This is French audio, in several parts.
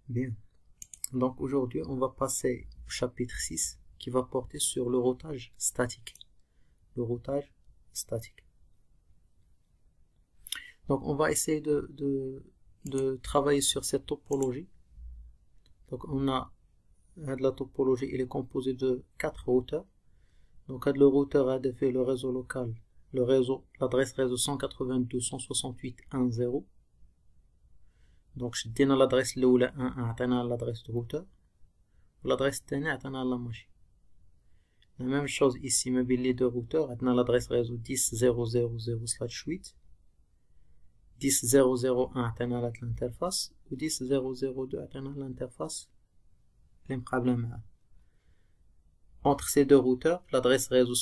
Bien. Donc aujourd'hui, on va passer au chapitre 6 qui va porter sur le routage statique. Le routage statique. Donc on va essayer de travailler sur cette topologie. Donc on a la topologie, il est composé de 4 routeurs. Donc le routeur a fait le réseau local, l'adresse réseau 192.168.1.0. Donc شدينا l'adresse الأولى 1 عطينا l'adresse du routeur والadresse الثانية عطينا la machine. La même chose ici ما بين les deux routeurs عطينا l'adresse réseau 10.0.0/8 10.0.0.1 عطينا l'interface و 10.0.0.2 عطينا l'interface اللي مقابلة معاه. Entre ces deux routeurs, l'adresse réseau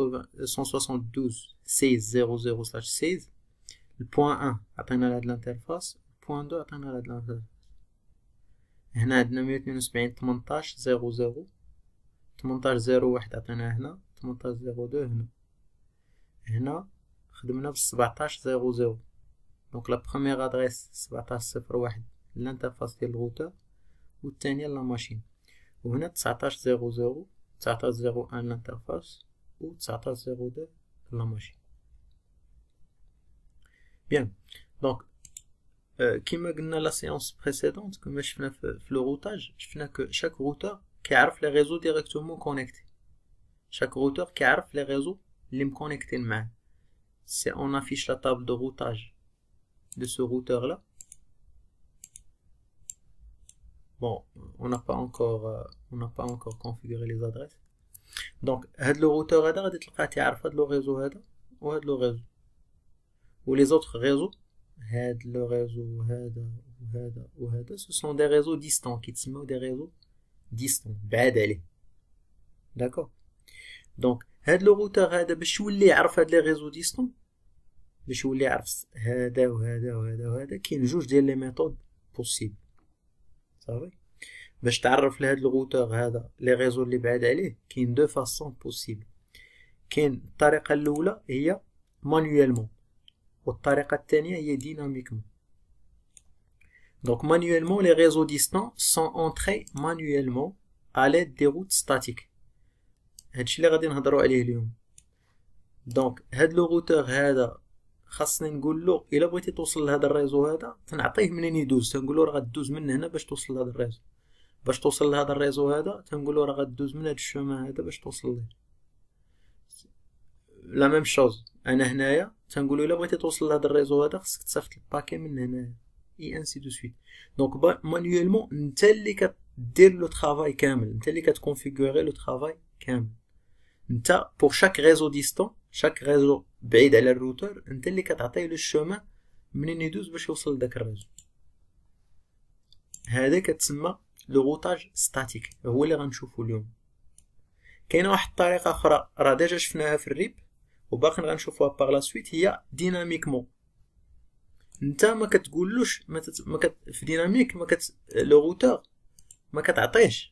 172.16.0.0/16, le point 1 عطينا l'interface, point 2 عطينا l'interface. هنا عندنا 172.18.0.0 18.0.1 عطيناه هنا 18.0.2 هنا خدمنا بال 17.0.0. Donc la première adresse 17.0.1 l'interface ديال الروتور والثانية لا ماشين. وهنا 19.0.0 19.0.1 l'interface و 19.0.2 la machine. Bien. Donc كما قلنا لا séance précédente كما شفنا في le routage شفنا que chaque routeur كيعرف les réseaux directement connectés. Chaque routeur كيعرف les réseaux اللي مكونيكتين معاه. Si on affiche la table de routage de ce routeur là, bon, on n'a pas encore configuré les adresses. Donc هاد le routeur هذا غادي تلقاه تعرف هاد le réseau هذا وهاد le réseau و les autres réseaux هاد le réseau هذا وهذا وهذا ce sont des réseaux distants qui تسموا des réseaux distants بعاد عليه. d'accord. donc هاد le routeur هذا باش يولي يعرف هاد les réseaux distants باش يولي يعرف هذا وهذا وهذا وهذا كاين جوج ديال لي ميثود بوسيبل صافي. باش تعرف لهاد الروتور هذا لي ريزو اللي بعاد عليه كاين دو فاسون بوسيبل. كاين الطريقه الاولى هي مانيويلمون والطريقه الثانيه هي ديناميكمون. donc manuellement les réseaux distants sont entrés manuellement à l'aide des routes statiques. هادشي اللي غادي نهضروا عليه اليوم. donc هاد لو روتور هذا خاصني نقول له الا بغيتي توصل لهذا الريزو هذا تنعطيه منين يدوز. تنقول له راه غدوز من هنا باش توصل لهذا الريزو. باش توصل لهذا الريزو هذا تنقول له راه غدوز من هذا الشومان هذا باش توصل ليه. لا ميم شوز انا هنايا تنقول له الا بغيتي توصل لهذا الريزو هذا خصك تصيفط الباكي من هنا اي انسي دو سويت. دونك مانيويلمون انت اللي كدير لو طرافاي كامل، انت اللي كتكونفيغوري لو طرافاي كامل. انت بور شاك ريزو ديستون شاك ريزو بعيد على الروتور انت اللي كتعطيه لو الشومان منين يدوز باش يوصل لذاك الريزو. هذا كتسمى لو روتاج ستاتيك هو اللي غنشوفو اليوم. كاينه واحد الطريقه اخرى راه ديجا شفناها في الريب وباقي غنشوفوها باغ لا سويت هي ديناميكمون. انت ما كتقولوش في ديناميك لو روتور ما كتعطيهش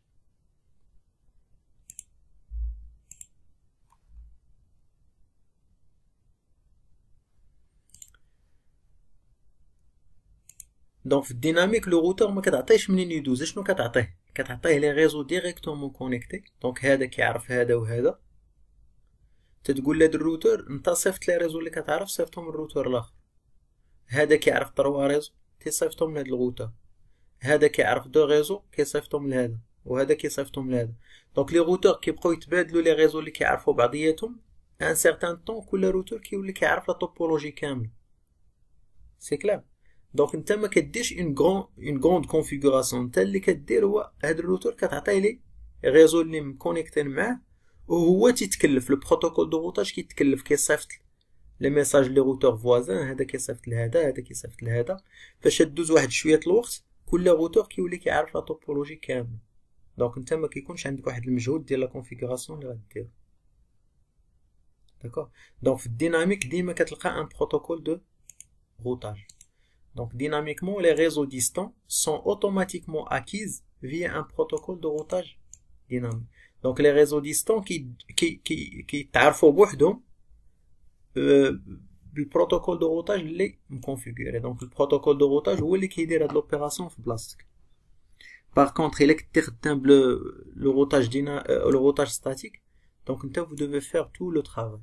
دونك في الديناميك لو روتور ما كتعطيهش منين يدوز. شنو كتعطيه لي ريزو ديريكتومون كونيكتي. دونك هذا كيعرف هذا وهذا تتقول لهاد الروتور انت صيفط لي ريزو اللي كتعرف صيفطهم للروتور الاخر. هذا كيعرف 3 ريزو تيصيفطهم لهاد الروتور. هذا كيعرف 2 ريزو كيصيفطهم لهذا وهذا كيصيفطهم لهذا. دونك لي روتور كيبقاو يتبادلوا لي ريزو اللي كيعرفوا بعضياتهم ان سيغتان طون. كل روتور كيولي كيعرف لا توبولوجي كامل. سي كلير. دونك انت ما كديرش اون غروند كونفيغوراسيون. انت اللي كدير هو هاد الروتور كتعطيه لي ريزو اللي مكونيكتين معاه وهو تيتكلف. لو بروتوكول دو روتاج كيتكلف كيصيفط لي ميساج لي روتور فوازان. هذا كيصيفط لهذا هذا كيصيفط لهذا. فاش دوز واحد شويه الوقت كل روتور كيولي كيعرف لا توبولوجي كامل. دونك انت ما كيكونش عندك واحد المجهود ديال لا كونفيغوراسيون اللي غدير. داكوغ. دونك في الديناميك ديما كتلقى ان بروتوكول دو روتاج. Donc dynamiquement, les réseaux distants sont automatiquement acquis via un protocole de routage dynamique. Donc les réseaux distants qui تعرفوا بوحدهم بالبروتوكول دو روتاج اللي مكونفيغوري. دونك البروتوكول دو روتاج هو اللي كيدير هاد لوبيراسيون في بلاصتك. Par contre, il est le routage le routage statique. Donc, vous devez faire tout le travail.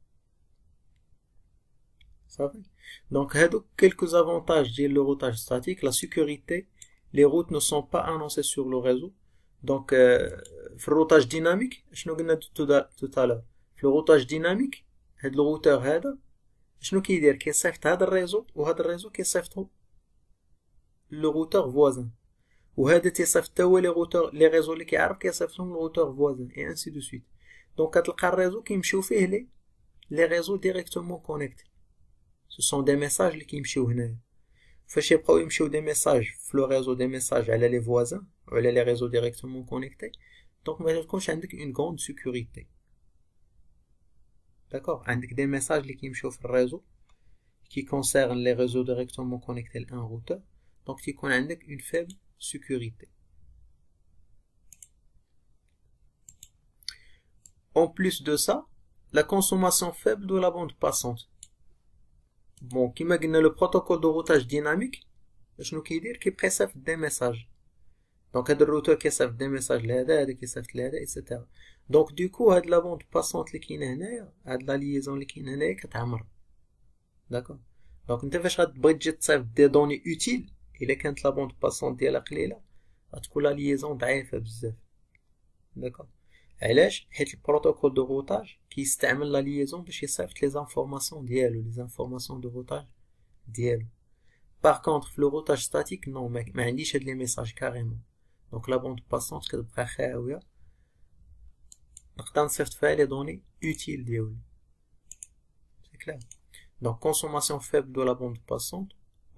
Ça va? Donc, il y a quelques avantages du routage statique. La sécurité, les routes ne sont pas annoncées sur le réseau. Donc, le routage dynamique, je nous ai dit tout à l'heure. Le routage dynamique, le routeur, je nous ai dit qu'il y a un réseau, ou un réseau qui est le routeur voisin. وهذا تيصيفط هو لي ريزو اللي كيعرف كيصيفطهم للروتور فوازن اي انسي دو سويت. دونك كتلقى الريزو كيمشيو فيه لي ريزو ديريكتومون كونيكتي. سو سون دي ميساج اللي كيمشيو هنايا. فاش يبقاو يمشيو دي ميساج في لو ريزو دي ميساج على لي فوازن وعلى لي ريزو ديريكتومون كونيكتي، دونك ما تكونش عندك اون غروند سيكوريتي. داكوغ، عندك دي ميساج اللي كيمشيو في الريزو كي كونسيرن لي ريزو ديريكتومون كونيكتي لان روتور، دونك تيكون عندك اون فيبل sécurité. En plus de ça, la consommation faible de la bande passante. Bon, qui m'a le protocole de routage dynamique, je nous dire qu'il préserve des messages. Donc, il y a des routeurs qui préservent des messages, qui préservent les etc. Donc, du coup, il y a de la bande passante qui est là, il y a de la liaison qui est là, qui est d'accord. Donc, tu vas préserver des données utiles. إلا كانت لا بوند باسون ديالها قليله غتكون لا ليزون ضعيفه بزاف. داكوغ، علاش؟ حيت البروتوكول دو روتاج كيستعمل لا ليزون باش يصيفط لي زانفورماسيون ديالو، لي زانفورماسيون دو روتاج ديالو. باغ كونطخ في لو روتاج ستاتيك نو، ما عنديش هاد لي ميساج كاريمون. دونك لا بوند باسونت كتبقى خاويه، نقدر نصيفط فيها لي دوني اوتيل ديالي. سي كلير. دونك كونسوماسيون فيبل دو لا بوند باسونت،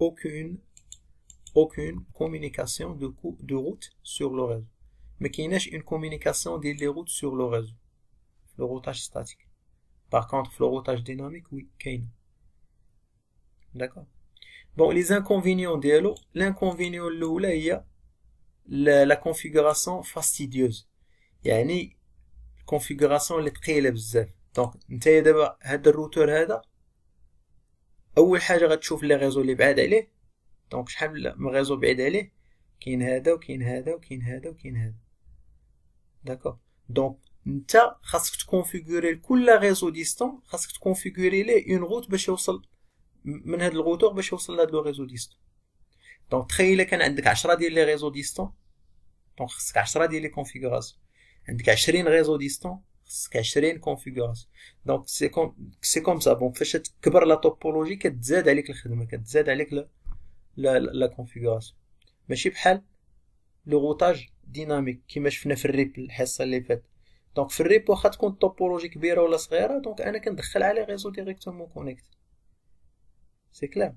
aucune communication de route sur le réseau. Mais qu'il y ait une communication des routes sur le réseau. Le routage statique. Par contre, le routage dynamique, oui, qu'il y a. D'accord. Bon, les inconvénients d'Elo, l'inconvénient là, il y a la configuration fastidieuse. يعني configuration اللي ثقيلة بزاف. Donc, نتايا دابا هذا الروتور هذا أول حاجة غتشوف لي ريزو اللي بعاد عليه. دونك شحال من ريزو بعيد عليه، كاين هذا وكاين هذا وكاين هذا وكاين هذا. داكوغ، دونك نتا خاصك تكونفيغوري كل ريزو ديستون، خاصك تكونفيغوري ليه اون روت باش يوصل من هاد الروتور باش يوصل لهاد لو ريزو ديستون. دونك تخيل الا كان عندك 10 ديال لي ريزو ديستون، دونك خاصك 10 ديال لي كونفيغوراسيون. عندك 20 ريزو ديستون، خاصك 20 كونفيغوراسيون. دونك سي كوم سا. بون فاش تكبر لا توبولوجي كتزاد عليك الخدمه، كتزاد عليك لا كونفيغوراسيون. ماشي بحال لو روتاج ديناميك كيما شفنا في الريب الحصه اللي فات. دونك في الريب واخا تكون الطوبولوجي كبيره ولا صغيره، دونك انا كندخل عليه ريزو ديريكتومون كونيكت. سي كلير.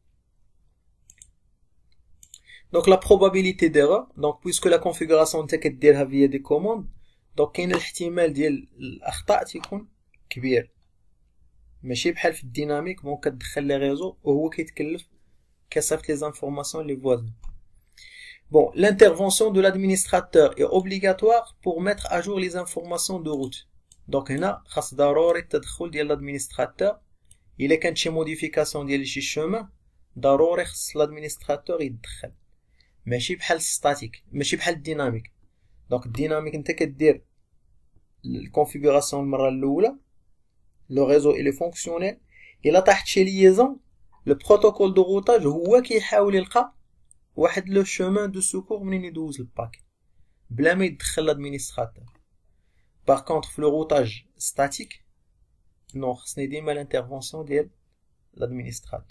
دونك لا بروبابيليتي ديرور، دونك بويسكو لا كونفيغوراسيون انت كديرها فيا دي كوموند، دونك كاين الاحتمال ديال الاخطاء تيكون كبير. ماشي بحال في الديناميك بون كتدخل لي ريزو وهو كيتكلف كيصيفط les informations les voisins. Bon, l'intervention de l'administrateur est obligatoire pour mettre à jour les informations de route. Donc هنا خاص ضروري التدخل ديال l'administrateur. إلا كانت شي موديفيكاسيون ديال شي شومان ضروري خاص l'administrateur يتدخل. ماشي بحال الستاتيك، ماشي بحال الديناميك. دونك الديناميك انت كدير الكونفيغوراسيون المره الاولى، لو ريزو إلي فونكسيونيل، إلا طاحت شي ليزون le protocole de routage هو كيحاول يلقى واحد لو chemin de secours منين يدوز الباك بلا ما يدخل l'administrateur. Par contre في le routage statique non، خصني ديما l'intervention ديال l'administrateur.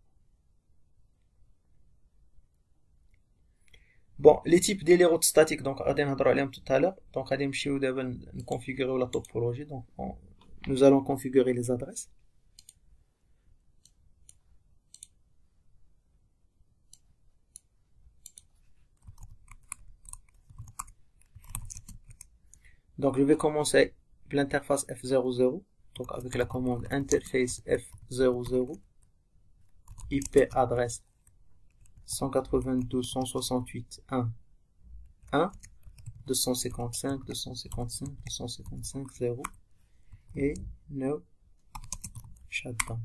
Bon, les types des routes statiques, donc غادي نهضروا عليهم tout à l'heure. Donc غادي نمشيو دابا نكونفيغوريو la topologie. Donc nous allons configurer les adresses. Donc je vais commencer l'interface F00, donc avec la commande interface F00, IP adresse 192.168.1.1, 255.255.255.0 et no shutdown.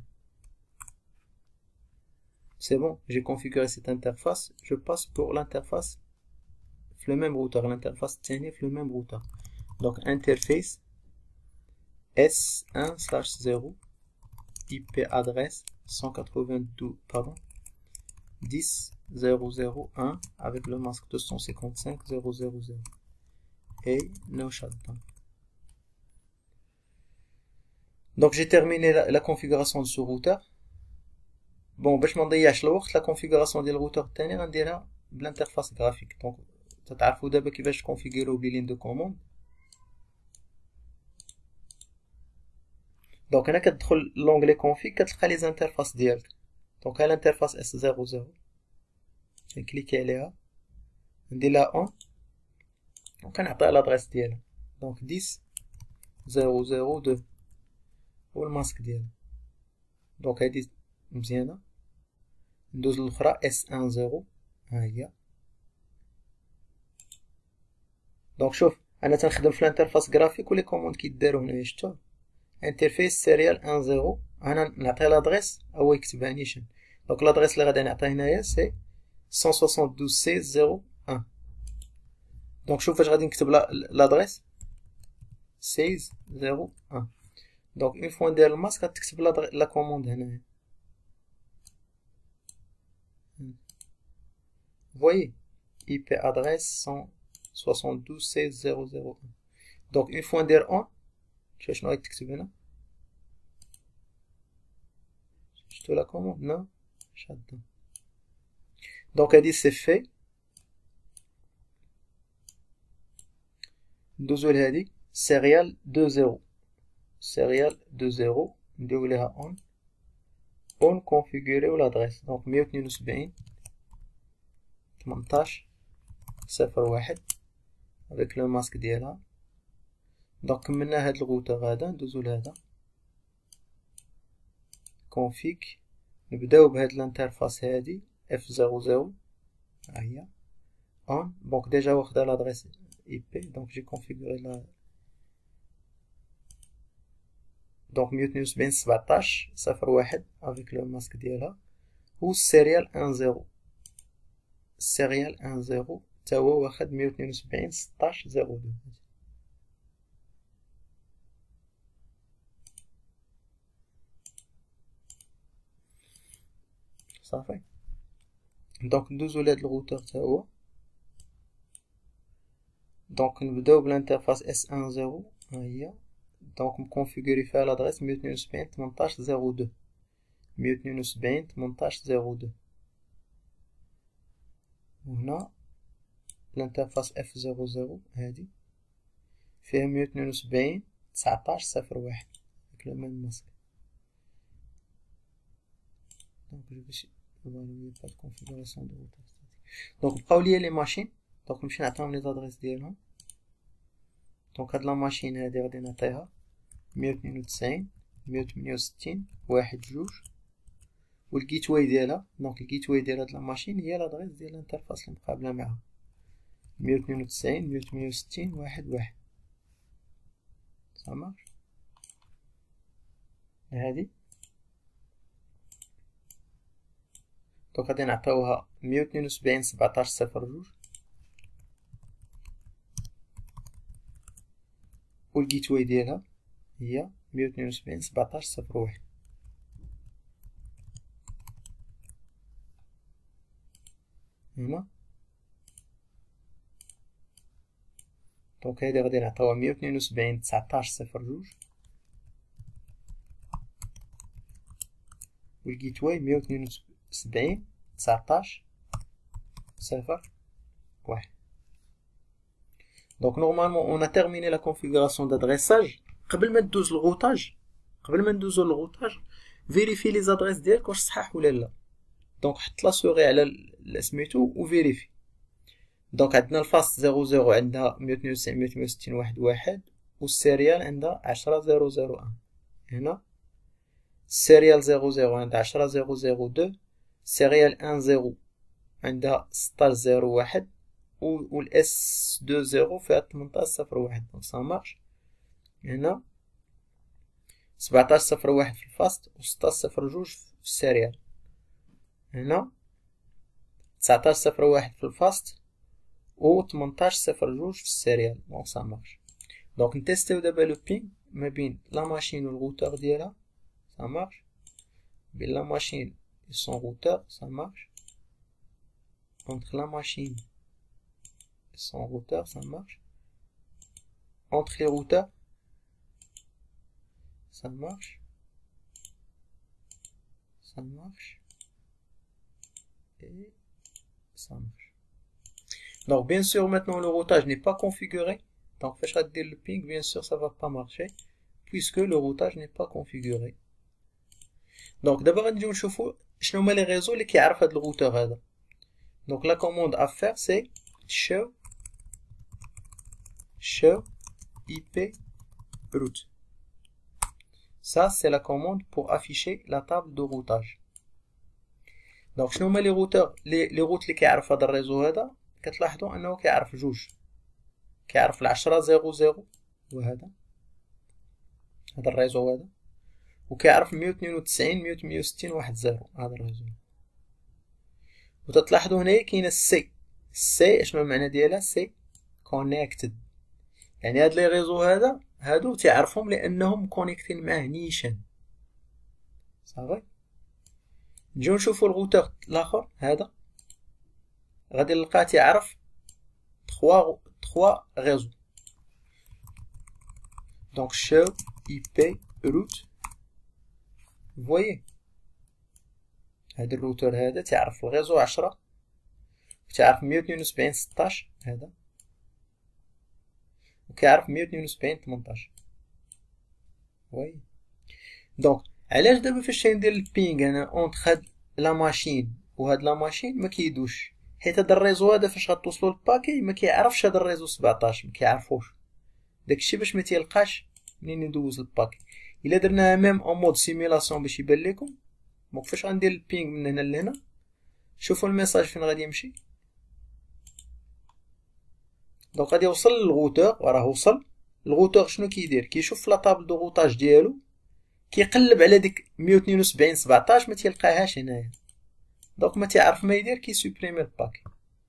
C'est bon, j'ai configuré cette interface. Je passe pour l'interface في لو ميم روتر، الانترفاس الثانية في لو ميم روتر. دونك انترفيس S1/0 IP adresse 192.10.0.0.1 avec le masque 255.0.0.0 et no shutdown. Donc j'ai terminé la configuration de ce routeur. Bon, باش ما نضيعش الوقت، la configuration ديال الروتر الثاني غنديرها بالانترفاس graphique. Donc تتعرفوا دابا كيفاش كونفيغوريو بلين دو كوموند. دونك هنا كتدخل لونغلي كونفيغ كتلقى لي زانترفاس ديالك. دونك ها الانترفاس S00 كنكليكي عليها ندير لها اون وكنعطيها لادريس ديالها. دونك 10.0.0.2 هو الماسك ديالها. دونك هادي مزيانه. ندوز للاخرى S10 ها هي. دونك شوف انا تنخدم في الانترفاس جرافيك ولي كوموند كيداروا هنايا شفتوا انترفيس سيريال 10 انا نعطي لادريس هو يكتبها نيشان. دونك لادريس اللي غادي نعطيها هنايا سي 172.16.0.1. دونك شوف فاش غادي نكتب لادريس 16.0.1. دونك اون فوا ندير الماسك غتكتب لا كوموند هنايا. فويي IP adresse 172.16.0.0.1. دونك اون فوا ندير اون شوف شنو غادي تكتب هنا. شفتو لا كوموند نو شادون. دونك هادي سي في. ندوزو لهادي سيريال 2.0 سيريال 2.0 نديرو ليها اون كونفيغوريو لادريس. دونك 172.18.0.1 افيك لو ماسك ديالها. دونك كملنا هاد الروتر هذا ندوزو لهذا كونفيغ. نبداو بهاد الانترفاس هادي F00 ها هي اون. دونك ديجا واخده لادريس IP. دونك جي كونفيغوري لا دونك 172.17.0.1 افيك لو ماسك ديالها و السيريال 10 السيريال 10 تا هو واخد 172.16.0.2. صافي. دونك ندوزو لهاد الروتر تا هو. دونك نبداو بالانترفاس S10 ها هي. دونك مكونفيغوري فيها لادريس 172.18.0.2 172.18.0.2. وهنا الانترفاس F00 هادي فيها 172.19.0.1 avec le même masque. Donc je vais évaluer pas de configuration de routeur statique. Donc بقاو ليا لي ماشين. دونك نمشي نعطيهم لي زادريس ديالهم. دونك هاد لا ماشين هادي غادي نعطيها 192.168.1.2 والجيت واي ديالها. دونك الجيت واي ديال هاد لا ماشين هي لادريس ديال الانترفاس اللي مقابله معها 192.168.1.1. صافي هادي. دونك غادي نعطيوها 172.17.0.2 والجيت واي ديالها هي 172.17.0.1. هنا دونك هادي غادي نعطيوها 172.19.0.2 والجيت واي 172.19.0.1. Donc normalement on a terminé la configuration d'adressage. قبل ما ندوز للغوتاج فيريفي لي زادريس ديالك واش صحاح ولا لا. دونك حط لا سوغي على سميتو وفيريفي. دونك عندنا الفاست 00 عندها 192.168.1.1 والسيريال عندها 10.0.0.1. هنا السيريال 00 عندها 10.0.0.2 سيريال 10 عندها 16.0.1 والاس 20 فيها 18.0.1. دونك سا مارش. هنا 17.0.1 في الفاست و 16.0.2 في السيريال. هنا 19.0.1 في الفاست و 1802 في السيريال. دونك سا مارش. دونك نتيستيو دابا لو بينغ ما بين لا ماشين و الروتور ديالها. سا مارش. بين لا ماشين و سون روتور. سا مارش. entre la machine et son routeur, ça marche. Entre les routeurs, ça marche. Ça marche. Et ça marche. Donc, bien sûr, maintenant, le routage n'est pas configuré. Donc, faites le ping, bien sûr, ça va pas marcher, puisque le routage n'est pas configuré. Donc, d'abord, on va voir شنو هما les réseaux اللي كيعرف هذا الrouteur هذا. Donc la commande à faire c'est show IP route. Ça c'est la commande pour afficher la table de routage. Donc شنو هما les routeurs les routes اللي كيعرف هذا الريزو هذا؟ كتلاحظوا انه كيعرف جوج. كيعرف 10.0.0 وهذا الريزو هذا، وكيعرف 192.168.1.0 هذا الريزو. وتتلاحظوا هنا كاينه السي. السي اشنو المعنى ديالها؟ سي كونيكتد، يعني هاد لي ريزو هادو تعرفهم لانهم كونيكتين معاه نيشان. صافي. نجيو نشوفو الروتور الاخر هذا، غادي نلقاه تيعرف 3 ريزو. دونك شو اي بي روت. فويي هذا الروتور هذا تعرف الغيزو 10 وتعرف 172.16 هذا، وكيعرف 172.18. وي دونك علاش دابا فاش ندير البينغ انا اونت هاد لا ماشين وهاد لا ماشين ما كيدوش؟ حيت هاد الريزو هذا فاش غتوصلوا للباكي ما كيعرفش هاد الريزو 17، ما كيعرفوش. داكشي باش ما تيلقاش منين يدوز الباكي. الا درناها ميم اون مود سيميلاسيون باش يبان لكم. دونك فاش غندير البينغ من هنا لهنا، شوفوا الميساج فين غادي يمشي. دونك غادي يوصل للغوتور، وراه وصل. الغوتور شنو كيدير؟ كيشوف لا طابل دو غوتاج ديالو، كيقلب على ديك 172.17 ما تيلقاهاش هنايا. دونك ما تعرف ما يدير، كيسوبريمي الباكي.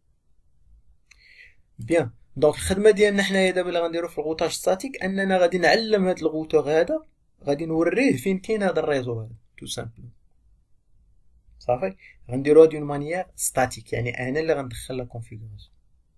بيان. دونك الخدمه ديالنا حنايا دابا اللي غنديرو في الغوتاج ستاتيك اننا غادي نعلم هاد الغوتور هذا، غادي نوريه فين كاين هذا الريزو هذا تو سامبل. صافي. غنديروها دون مانيير ستاتيك، يعني انا اللي غندخل لا كونفيغوراسيون.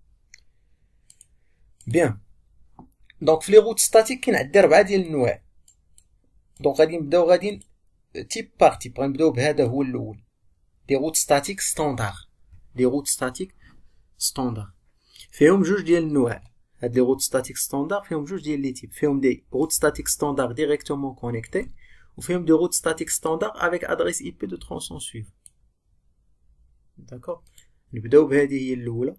بيان. دونك في لي روت ستاتيك كاين عندي 4 ديال الانواع. دونك غادي نبداو غادي تيب باغ تيب. غنبداو بهذا هو الاول، لي روت ستاتيك ستاندار. لي روت ستاتيك ستاندار فيهم جوج ديال الانواع. هاد لي روت ستاتيك ستاندار فيهم جوج ديال لي تيب. فيهم دي روت ستاتيك ستاندار ديريكتومون كونيكتي، وفيهم دي روت ستاتيك ستاندار افيك ادريس اي بي دو ترانسون سويف. داكور. نبداو بهذه هي الاولى.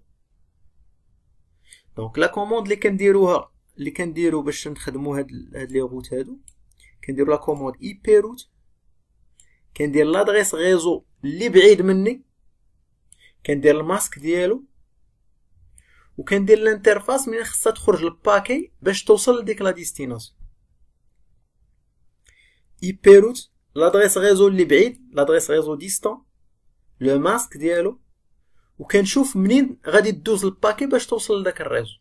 دونك لا كوموند اللي كنديرو باش نخدمو هاد لي روت هادو، كنديرو لا كوموند اي بي روت، كندير لادريس ريزو اللي بعيد مني، كندير الماسك ديالو، وكندير الانترفاس منين خصها تخرج للباكي باش توصل لديك لا ديستيناسيون. اي بي روت لادريس ريزو اللي بعيد، لادريس ريزو ديستون، لو ماسك ديالو، وكنشوف منين غادي تدوز الباكي باش توصل لداك الريزو.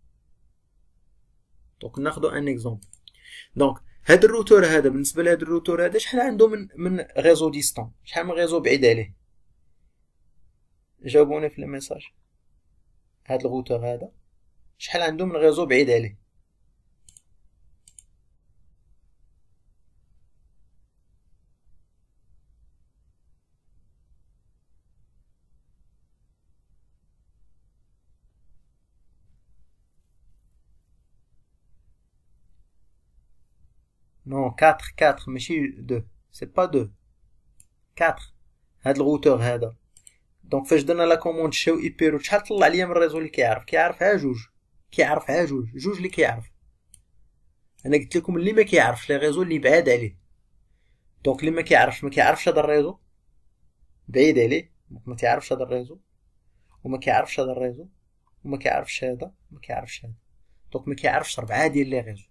دونك ناخدو ان اكزومبل. دونك هاد الروتور هذا بالنسبه لهاد الروتور هذا شحال عنده من ريزو ديستون، شحال من ريزو بعيد عليه؟ جاوبوني في الميساج. هاد الروتور هذا شحال عنده من ريزو بعيد عليه؟ Non, 4 ماشي 2. C'est pas 2. 4. هاد الروتور هذا. دونك فاش درنا لا كوموند شاو اي بي روت، شحال طلع ليا من الريزو اللي كيعرف ها جوج. جوج اللي كيعرف. انا قلت لكم اللي ما كيعرفش لي ريزو اللي بعاد عليه. دونك اللي ما كيعرفش هذا الريزو بعيد عليه، ما تعرفش هذا الريزو، وما كيعرفش هذا الريزو، وما كيعرفش هذا، وما كيعرفش هذا. دونك ما كيعرفش 4 ديال لي ريزو.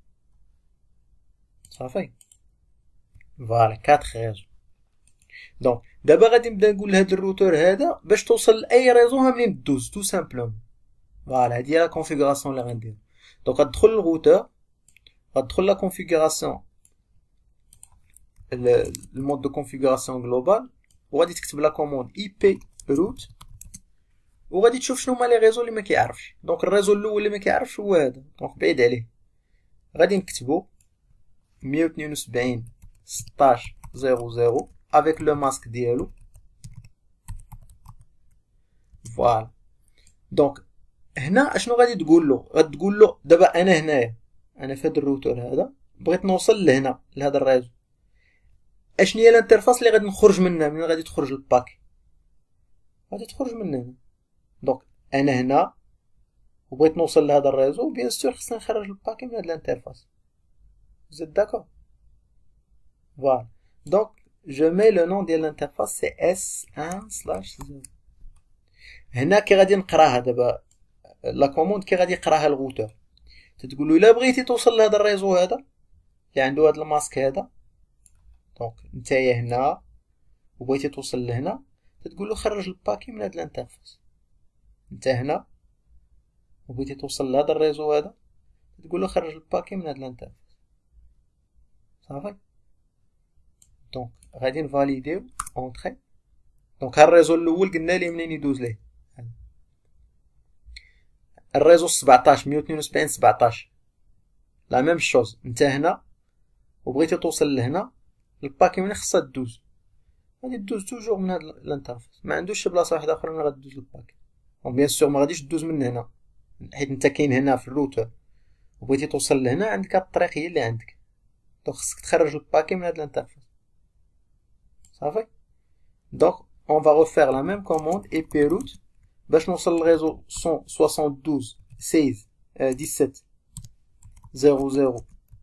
صافي. فوالا 4 ريزو. دونك دابا غادي نبدا نقول لهاد الروتور هذا باش توصل لاي ريزو ها منين دوز تو سامبلومون. فوالا هادي هي لا كونفيغوراسيون اللي غندير. دونك غتدخل للروتور، غتدخل لا كونفيغوراسيون، المود دو كونفيغوراسيون جلوبال، وغادي تكتب لا كوموند اي بي روت، وغادي تشوف شنو هما لي ريزو اللي ما كيعرفش. دونك الريزو الاول اللي ما كيعرفش هو هذا، دونك بعيد عليه. غادي نكتبو 172 16 00 افيك لو ماسك ديالو. فوالا دونك هنا اشنو غادي تقول له؟ غادي تقول له دابا انا هنايا، انا في هذا الروتور هذا بغيت نوصل لهنا لهذا الريزو، اشنو هي الانترفاس اللي غادي نخرج منها؟ من غادي تخرج الباكي؟ غادي تخرج من هنا. دونك انا هنا وبغيت نوصل لهذا الريزو، بيان سور خصني نخرج الباكي من هاد الانترفاس. زيد داكور؟ فوالا دونك جو مي لو نون ديال الانترفاس سي S1/0. هنا كي غادي نقراها دابا لا كوموند، كي غادي يقراها الروتور، تتقول له الا بغيتي توصل لهذا الريزو هذا اللي عنده هذا الماسك هذا، دونك نتايا هنا وبغيتي توصل لهنا، تتقول له خرج الباكي من هاد الانترفاس. انت هنا وبغيتي توصل لهذا الريزو هذا، تقول له خرج الباكي من هاد الانترفاس. صافي دونك غادي نفاليديو اونطري. دونك ها الريزو الاول قلنا ليه منين يدوز ليه، الريزو 17 172 17 لا ميم شوز. انت هنا وبغيتي توصل لهنا، الباكي من خصها تدوز، غادي تدوز توجور من هاد الانترفاس، ما عندوش شي بلاصه واحده اخرى اللي غادي تدوز الباكي. دونك بيان سور ما غاديش تدوز من هنا، حيت انت كاين هنا في الروتور وبغيتي توصل لهنا، عندك هاد الطريق هي اللي عندك، دونك خصك تخرج الباكي من هاد الانترفاس. صافي دونك اون فا ريفير لا ميم كوموند اي بي روت باش نوصل للريزو 172 16 17 00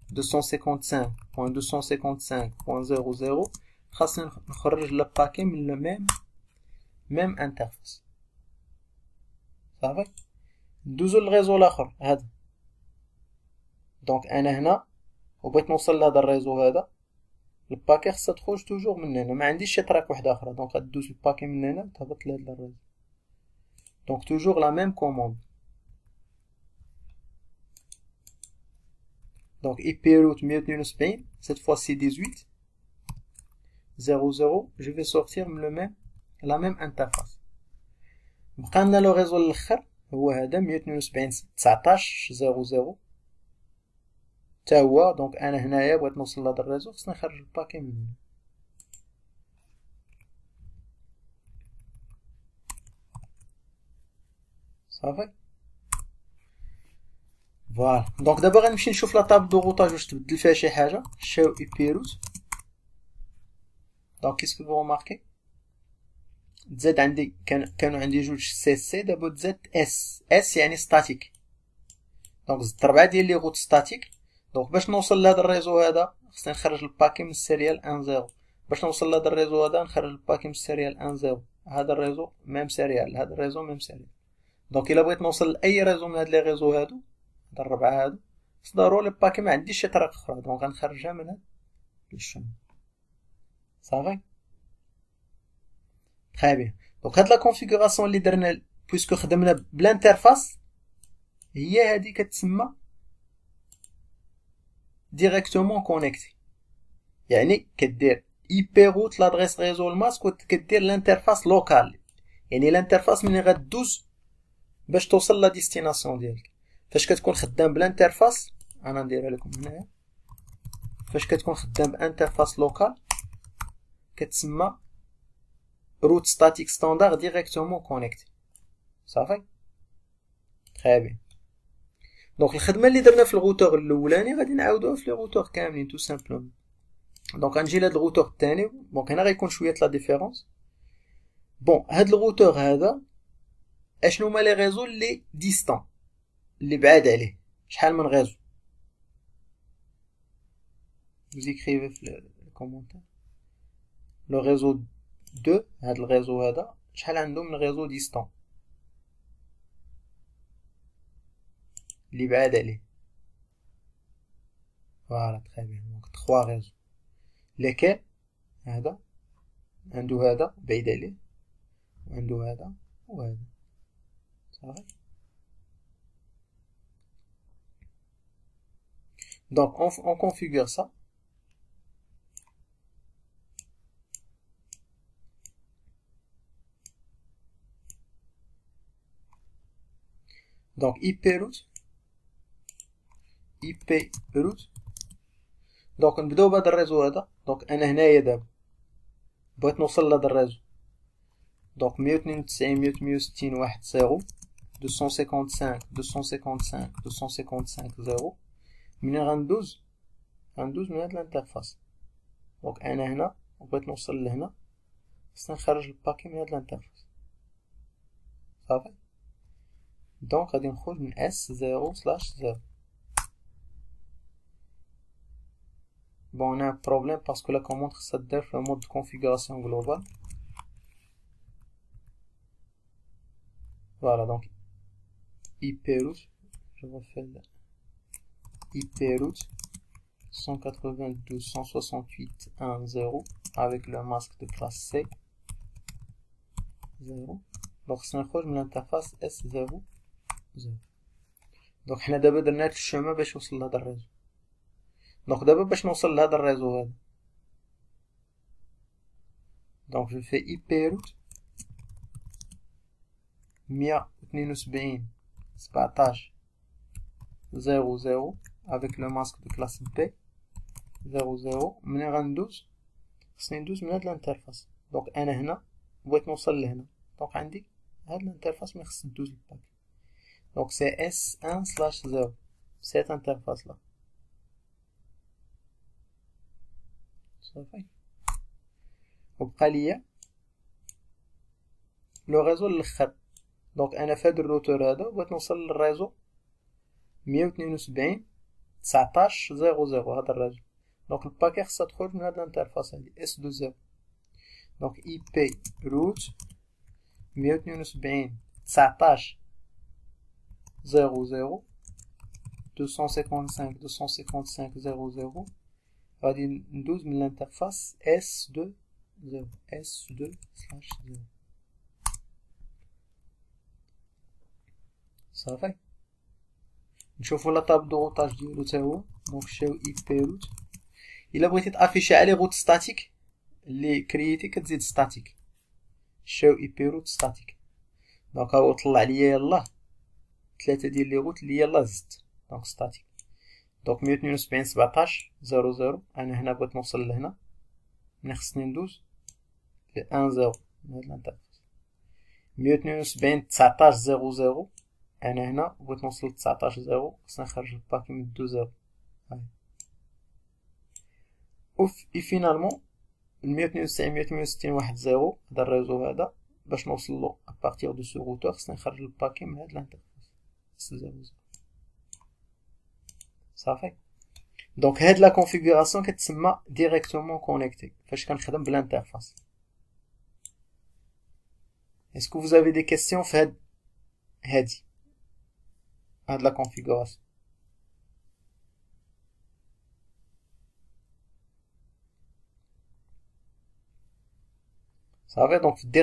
255.255.00. خاصني نخرج لو باكي من لو ميم انترفاس. صافي ندوزو للريزو الاخر هذا. دونك انا هنا وبغيت نوصل لهذا الريزو هذا، الباكي خصها تخرج توجور من هنا، ما عنديش شي طريق واحده اخرى. دونك غدوز الباكي من هنا تهبط لهذا الريزو. دونك توجور لا ميم كوموند. دونك اي بي روت 172 cette fois-ci 18 00. je vais sortir la même interface. بقى لنا لو ريزو الاخر هو هذا 172 19 00 تا هو. دونك انا هنايا بغيت نوصل لهذا الريزو، خصني نخرج الباكي من هنا. صافي فوالا دونك دابا غنمشي نشوف لا طاب دو روطاج واش تبدل فيها شي حاجه. شاو اي بي روت. دونك كيسكو فو ماركي تزاد عندي كانوا عندي جوج سي دابا تزاد اس يعني ستاتيك. دونك زدت 4 ديال لي روت ستاتيك. دونك باش نوصل لهذا الريزو هذا خصني نخرج الباكي من السيريال 10. باش نوصل لهذا الريزو هذا نخرج الباكي من السيريال 10. هذا الريزو ميم سيريال، هذا الريزو ميم سيريال. دونك الا بغيت نوصل لاي ريزو من هاد لي ريزو هادو، هاد الربعه هادو، خص ضروري الباكي ما عنديش شي طريق اخرى. دونك غنخرجها من هاد الشمال. صافي تري بيان. دونك هاد لا كونفيغوراسيون اللي درنا بويسكو خدمنا بلانترفاس هي هادي كتسمى ديريكتومون كونيكتي. يعني كدير اي بي روت لادريس ريزو الماسك وكدير لانترفاس لوكال، يعني الانترفاس ملي غدوز باش توصل لا ديستيناسيون ديالك. فاش كتكون خدام بالانترفاس، انا نديرها لكم هنايا، فاش كتكون خدام بانترفاس لوكال كتسمى روت ستاتيك ستاندار ديريكتومون كونيكتي. صافي تري بيان. دونك الخدمه اللي درنا في الروتور الاولاني غادي نعاودوها في لي روتور كاملين تو سامبلومون. دونك غنجي لهاد الروتور الثاني. دونك هنا غيكون شويه لا ديفيرونس. بون هاد الروتور هذا اشنو هما لي ريزو اللي ديستان اللي بعاد عليه؟ شحال من ريزو؟ زيكريفي في الكومونتير. لو ريزو 2 هاد الريزو هذا شحال عنده من ريزو ديستان اللي بعاد عليه؟ فوالا تري بيان. دونك 3 ريزو. لكن هذا عنده هذا بعيد عليه، وعنده هذا وهذا. صافي Donc on configure ça. Donc IP route. دونك نبداو بهذا الريزو هذا. دونك انا هنايا دابا بغيت نوصل لهذا الريزو. دونك 192 168 1 0 255 255 255 0. منين غندوز من هاد الانترفاس. دونك انا هنا بغيت نوصل لهنا، خصني نخرج الباكي من هاد الانترفاس. صافي. دونك غادي نخرج من S0/0. Bon, on a un problème parce que la commande ça def le mode de configuration globale. Voilà, donc IP route, je refais le IP route 192.168.1.0 avec le masque de classe C 0. Donc c'est من l'interface S0 0. Donc حنا دابا درنا هاد الشومه باش نوصل لهذا الريزو. دونك دابا باش نوصل لهذا الريزو هذا. دونك جو في اي بي روت 172 17 00 avec le masque de classe B 00. منين غندوز خصني ندوز من هاد الانترفاس. دونك انا هنا بغيت نوصل لهنا. دونك عندي هاد الانترفاس ملي خص ندوز للباك. دونك سي S1/0 cette interface là. صافي. وبقى ليا لو ريزو الاخر. دونك انا في هاد الروتور هذا بغيت نوصل للريزو 172 19 00 هذا الريزو. دونك الباكي خصها تخرج من هاد الانترفاس هادي S20. دونك اي بي روت 172 19 00 255 255 00. غادي ندوز من الانترفاس S2/0 S2/0. صافي. نشوفو لا طاب دو روطاج ديالو تا هو. دونك شاو اي بي روت. الا بغيتي تافيشي عليه روت ستاتيك اللي كرييتي كتزيد ستاتيك. شاو اي بي روت ستاتيك. دونك هو طلع ليا يلاه 3 ديال لي روت اللي يلاه زدت. دونك ستاتيك. دونك 172 17 00. انا هنا بغيت نوصل لهنا. ملي خصني ندوز ل 1 0 من هاد الانترفاس. 172 19 00. انا هنا بغيت نوصل ل 19 0. خصني نخرج الباكي من 2 0. و فينالمون 192 168 1 0 هذا الريزو هذا باش نوصل له ابارتيغ دو سو روتور خصني نخرج الباكي من هاد الانترفاس 0 0. صافي. دونك هاد لا كونفيغوراسيون كتسمى ديريكتومون كونيكتي فاش كنخدم بالانترفاس. اسكو vous avez des questions في هاد لا كونفيغوراسيون؟ صافي. دونك في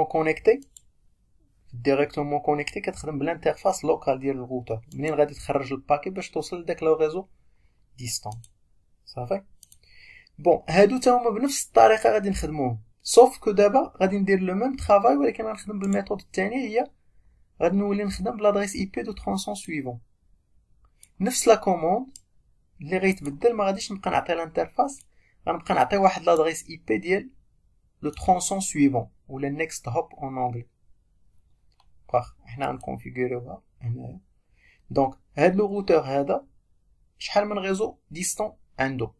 ديريكتومون كونيكتي كتخدم بالانترفاس لوكال ديال الروتور. منين غادي تخرج الباكي باش توصل لداك لو ريزو ديستون. صافي. بون هادو تا هما بنفس الطريقه غادي نخدموهم سوف كو دابا غادي ندير لو ميم طرافاي ولكن غنخدم بالميثود الثانيه هي غادي نولي نخدم بلادريس اي بي دو ترونسون سويفون. نفس لا كوموند اللي غيتبدل ما غاديش نبقى نعطي الانترفاس غنبقى نعطي واحد لادريس اي بي ديال لو ترونسون سويفون ولا نيكست هوب اون انجلي. واخ حنا غنكونفيغوريوها هنايا. دونك هاد لو روتور هذا شحال من ريزو ديستون عنده؟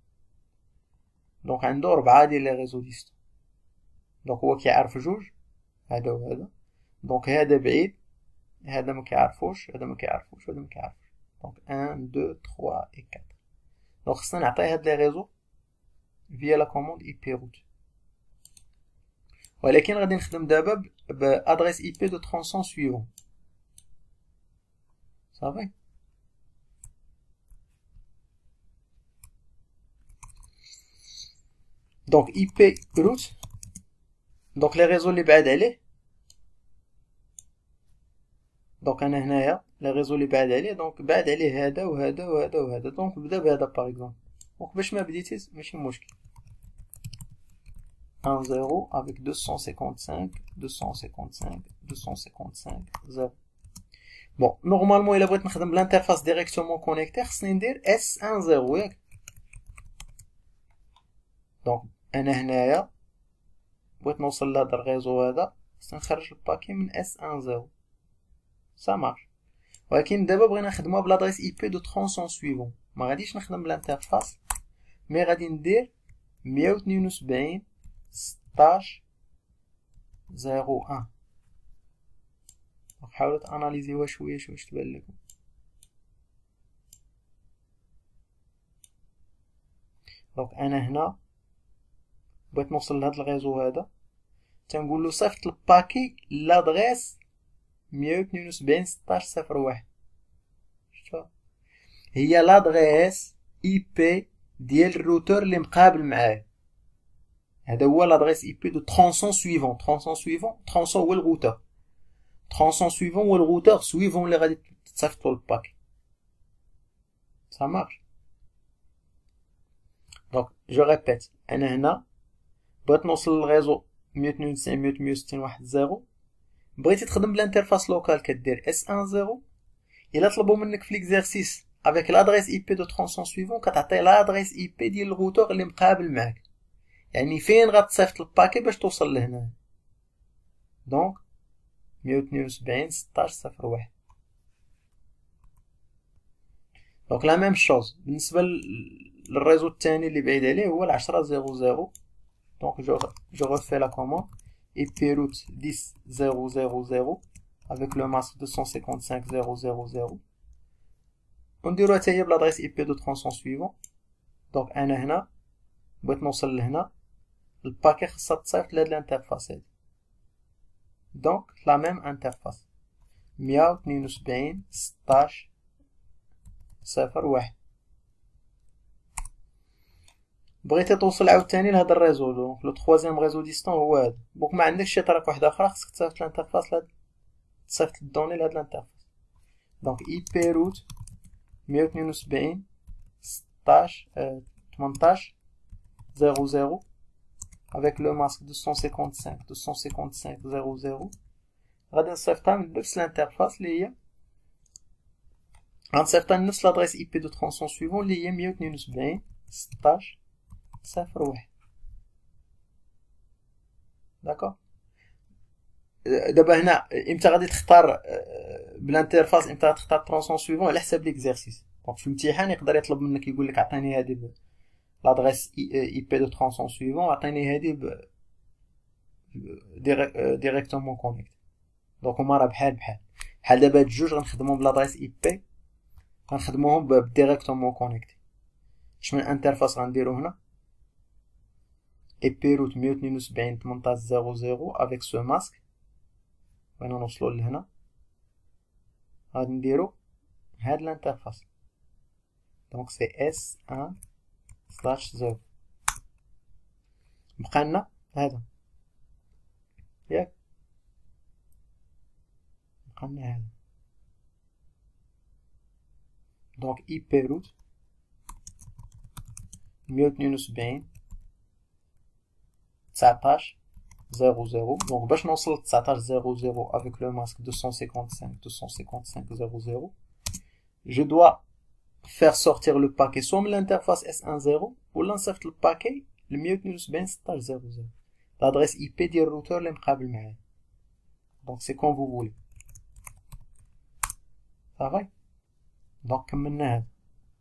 دونك عنده 4 ديال لي ريزو ديستون. دونك هو كيعرف جوج هذا وهذا. دونك هذا بعيد هذا ما كيعرفوش هذا ما كيعرفوش هذا ما كيعرفوش. دونك 1 2 3 و 4. دونك خصنا نعطي هاد لي ريزو فيا لا كوموند اي بي روت. ولكن غادي نخدم دابا بادريس اي بي دو ترونسون سويفون. صافي. دونك اي بي روت. دونك لي ريزو اللي بعاد عليه. دونك انا هنايا لي ريزو اللي بعد عليه، دونك بعد عليه هذا وهذا وهذا وهذا، دونك بدا بهذا باغ اكزومبل. دونك باش ما بديتي ماشي مشكل. 1 0 avec 255 255 255 0. بون نورمالمون الا بغيت نخدم بالانترفاس ديريكتومون كونيكتي خصني ندير اس 1 0 ياك. دونك انا هنايا بغيت نوصل لهذا الريزو هذا، خصني نخرج الباكي من اس 1 0. سا مارش. ولكن دابا بغينا نخدموها بلادريس اي بي دو ترونسون سويفون، ما غاديش نخدم بالانترفاس، مي غادي ندير 172 16 01. حاولوا تاناليزيوها شويه واش تبان لكم. دونك انا هنا بغيت نوصل لهاد الريزو هذا، تنقول له صيفط الباكي لادريس 172 16 01. شفتوا هي لادريس اي بي ديال الروتور اللي مقابل معايا. هذا هو لادريس اي بي دو ترونسون سويفون. ترونسون هو الروتور، ترونسون سويفون هو الروتور سويفون اللي غادي تصيفطو الباكي. سا مارش. دونك جو ريبيت، انا هنا بغيت نوصل للريزو 192 168 واحد 0. بغيتي تخدم بالانترفاس لوكال كدير اس 1 0. الا طلبوا منك في ليكزارسيس افيك لادريس اي بي دو ترونسون سويفون كتعطي لادريس اي بي ديال الروتور اللي مقابل معاك، يعني فين غتصيفط الباكي باش توصل لهنا. دونك 172 16 01. دونك لا ميم شوز بالنسبه للريزو الثاني اللي بعيد عليه هو 10 00. دونك جو refais la commande IP route 10 000 avec le masque 255 000. ونديرو حتى هي بلادريس اي بي دو ترونسون سويفون. دونك انا هنا بغيت نوصل لهنا، الباكي خاصها تصيفط لهاد الانترفاس هادي. دونك لا ميم انترفاس 172 16 01. بغيتي توصل عاوتاني لهاد الريزو، دونك لو تخوازيام ريزو ديستون هو هذا. بوك ما عندكش شي طريقه واحده اخرى، خصك تصيفط الانترفاس لهاد، تصيفط الدوني لهاد الانترفاس. دونك اي بي روت 172 16 18 00 avec le masque 255 00. غادي نصيفطها من نفس الانترفاس اللي هي غنصيفطها لنفس لادريس اي بي دو ترونسون سويفون اللي هي 172 16 01. داكوغ. دابا هنا امتى غادي تختار بالانترفاس، امتى غتختار ترونسون سويفون على حساب ليكزارسيس. دونك في الامتحان يقدر يطلب منك يقول لك عطيني هذه لادريس اي بي دو ترونسون سويفون، عطيني هذه ديريكتومون كونيكت. دونك هما راه بحال دابا هاد الجوج غنخدموهم بلادريس اي بي، غنخدموهم ديريكتومون كونيكتي. اش من انترفاس غنديرو هنا اي بي روت 172 18 00 افيك سو ماسك. بغينا نوصلو لهنا، غادي نديرو هاد الانترفاس. دونك سي اس 1 /0. بقى لنا هذا ياك، بقى لنا هذا. دونك اي بي روت 172 19 00. دونك باش نوصل ل 19 00 avec le masque 255 00, je dois faire sortir le paquet soit من l'interface S10 ولا نصيفط الباكي ل 172 16 00 l'adresse IP ديال الروتور اللي مقابل معايا. دونك سي كون فو فولي. صافي. دونك كملنا هذا.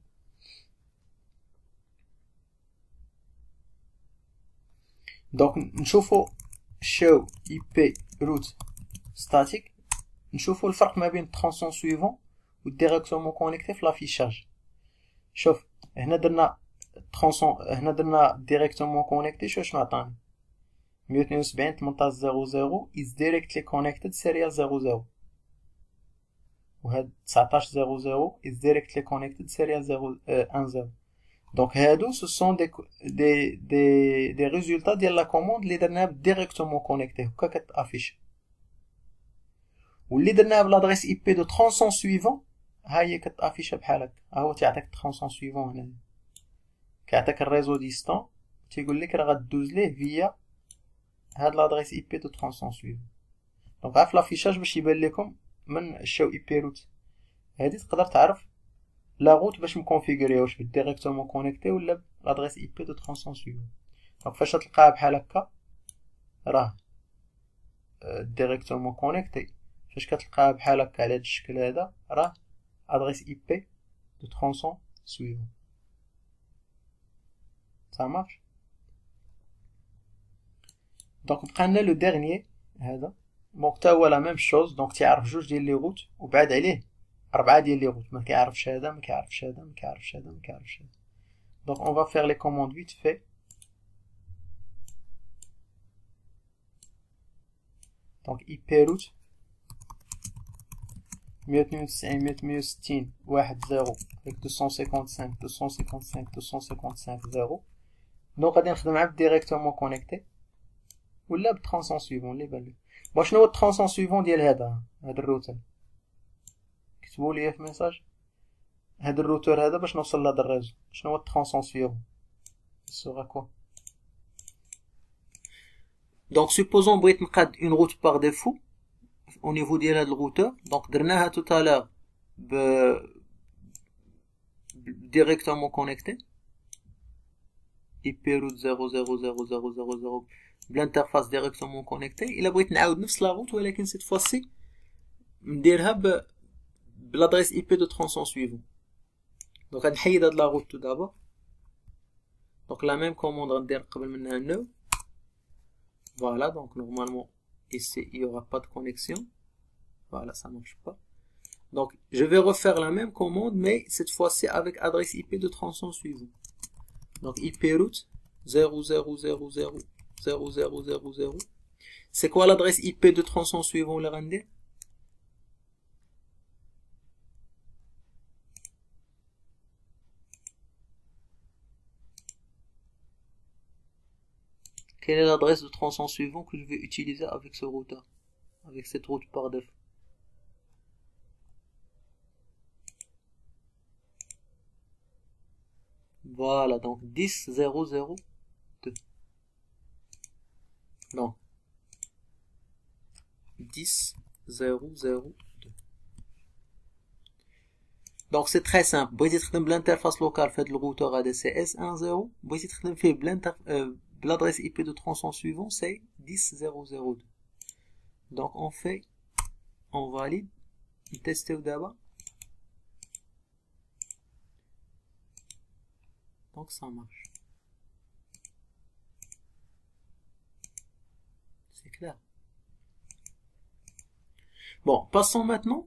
دونك نشوفو show IP route static، نشوفو الفرق ما بين ترونسون سويفون و ديريكتومون كونيكتي في لافيشاج. شوف هنا درنا ترونسون، هنا درنا ديريكتومون كونيكتي. شنو عطاني 172 18 00 is directly connected serial 00 وهاد 19 00 is directly connected serial 10. دونك هادو سو سون دي ريزولتا ديال لا كوموند اللي درناها ديريكتومون كونيكتي هكا كتافيش. واللي درناها بلادريس اي بي دو ترونسون سويفون ها هي كتافيشا بحال هكا. ها هو تيعطيك ترونسون سويفون هنا، كيعطيك الريزو ديستون تيقول لك راه غدوز ليه فيا هاد لادريس اي بي دو ترونسون سويفون. دونك عا في لافيشاج باش يبان لكم من الشاو اي بي روت هادي تقدر تعرف لا روت باش مكونفيغوريها واش بالديريكتومون كونيكتي ولا لادريس اي بي دو ترونسون سويفون. دونك فاش تلقاها بحال هكا راه ديريكتومون كونيكتي، فاش كتلقاها بحال هكا على هاد الشكل هذا راه ادريس اي بي دو ترونسون سويفون. ça marche. دونك بقى لنا لو ديرنيي هذا، دونك حتى هو لا ميم شوز. دونك تيعرف جوج ديال لي روت وبعد عليه 4 ديال لي روت، ما كيعرفش هذا ما كيعرفش هذا ما كيعرفش هذا ما كيعرفش هذا. دونك اون فا فير لي كوموند فيت في. دونك اي بي روت 192 168 1 0 avec 255 255 255 0. دونك غادي نخدم عاد ديريكتومون كونيكتي ولا بالترونسون سويفون اللي بان لي. واش شنو هو الترونسون سويفون ديال هذا الروتر؟ كتبوا لي في ميساج هذا الروتر هذا باش نوصل لهذا الريزو شنو هو الترونسون سويفون سورا كوا. دونك سوبوزون بغيت نقاد اون روت باغ ديفو au niveau ديال هذا الروتور. دونك درناها توتالور ديريكتومون كونيكتي اي بي روت 00000 بالانترفاس ديريكتومون كونيكتي. الا بغيت نعاود نفس لا روت ولكن سيت فوسي نديرها بلادريس اي بي دو ترونسون سويفون. دونك غنحيد هاد لا روت تو دابا. دونك لا ميم كوموند غندير قبل منها نو. فوالا دونك نورمالمون ici il n'y aura pas de connexion. Voilà, ça marche pas. Donc je vais refaire la même commande mais cette fois-ci avec adresse IP de tronçon suivant. Donc IP route 0000000. C'est quoi l'adresse IP de tronçon suivant le render? Quelle est l'adresse de tronçon suivant que je vais utiliser avec ce routeur, avec cette route par défaut? Voilà, donc 10002. Non. 10002. Donc c'est très simple. بغيتي تخدم بالانترفاس لوكال في هذا الروتور هذا CS 10. بغيتي تخدم فيه l'adresse IP de tronçon suivant c'est 10002. Donc on valide, on teste d'abord. Donc ça marche. C'est clair. Bon, passons maintenant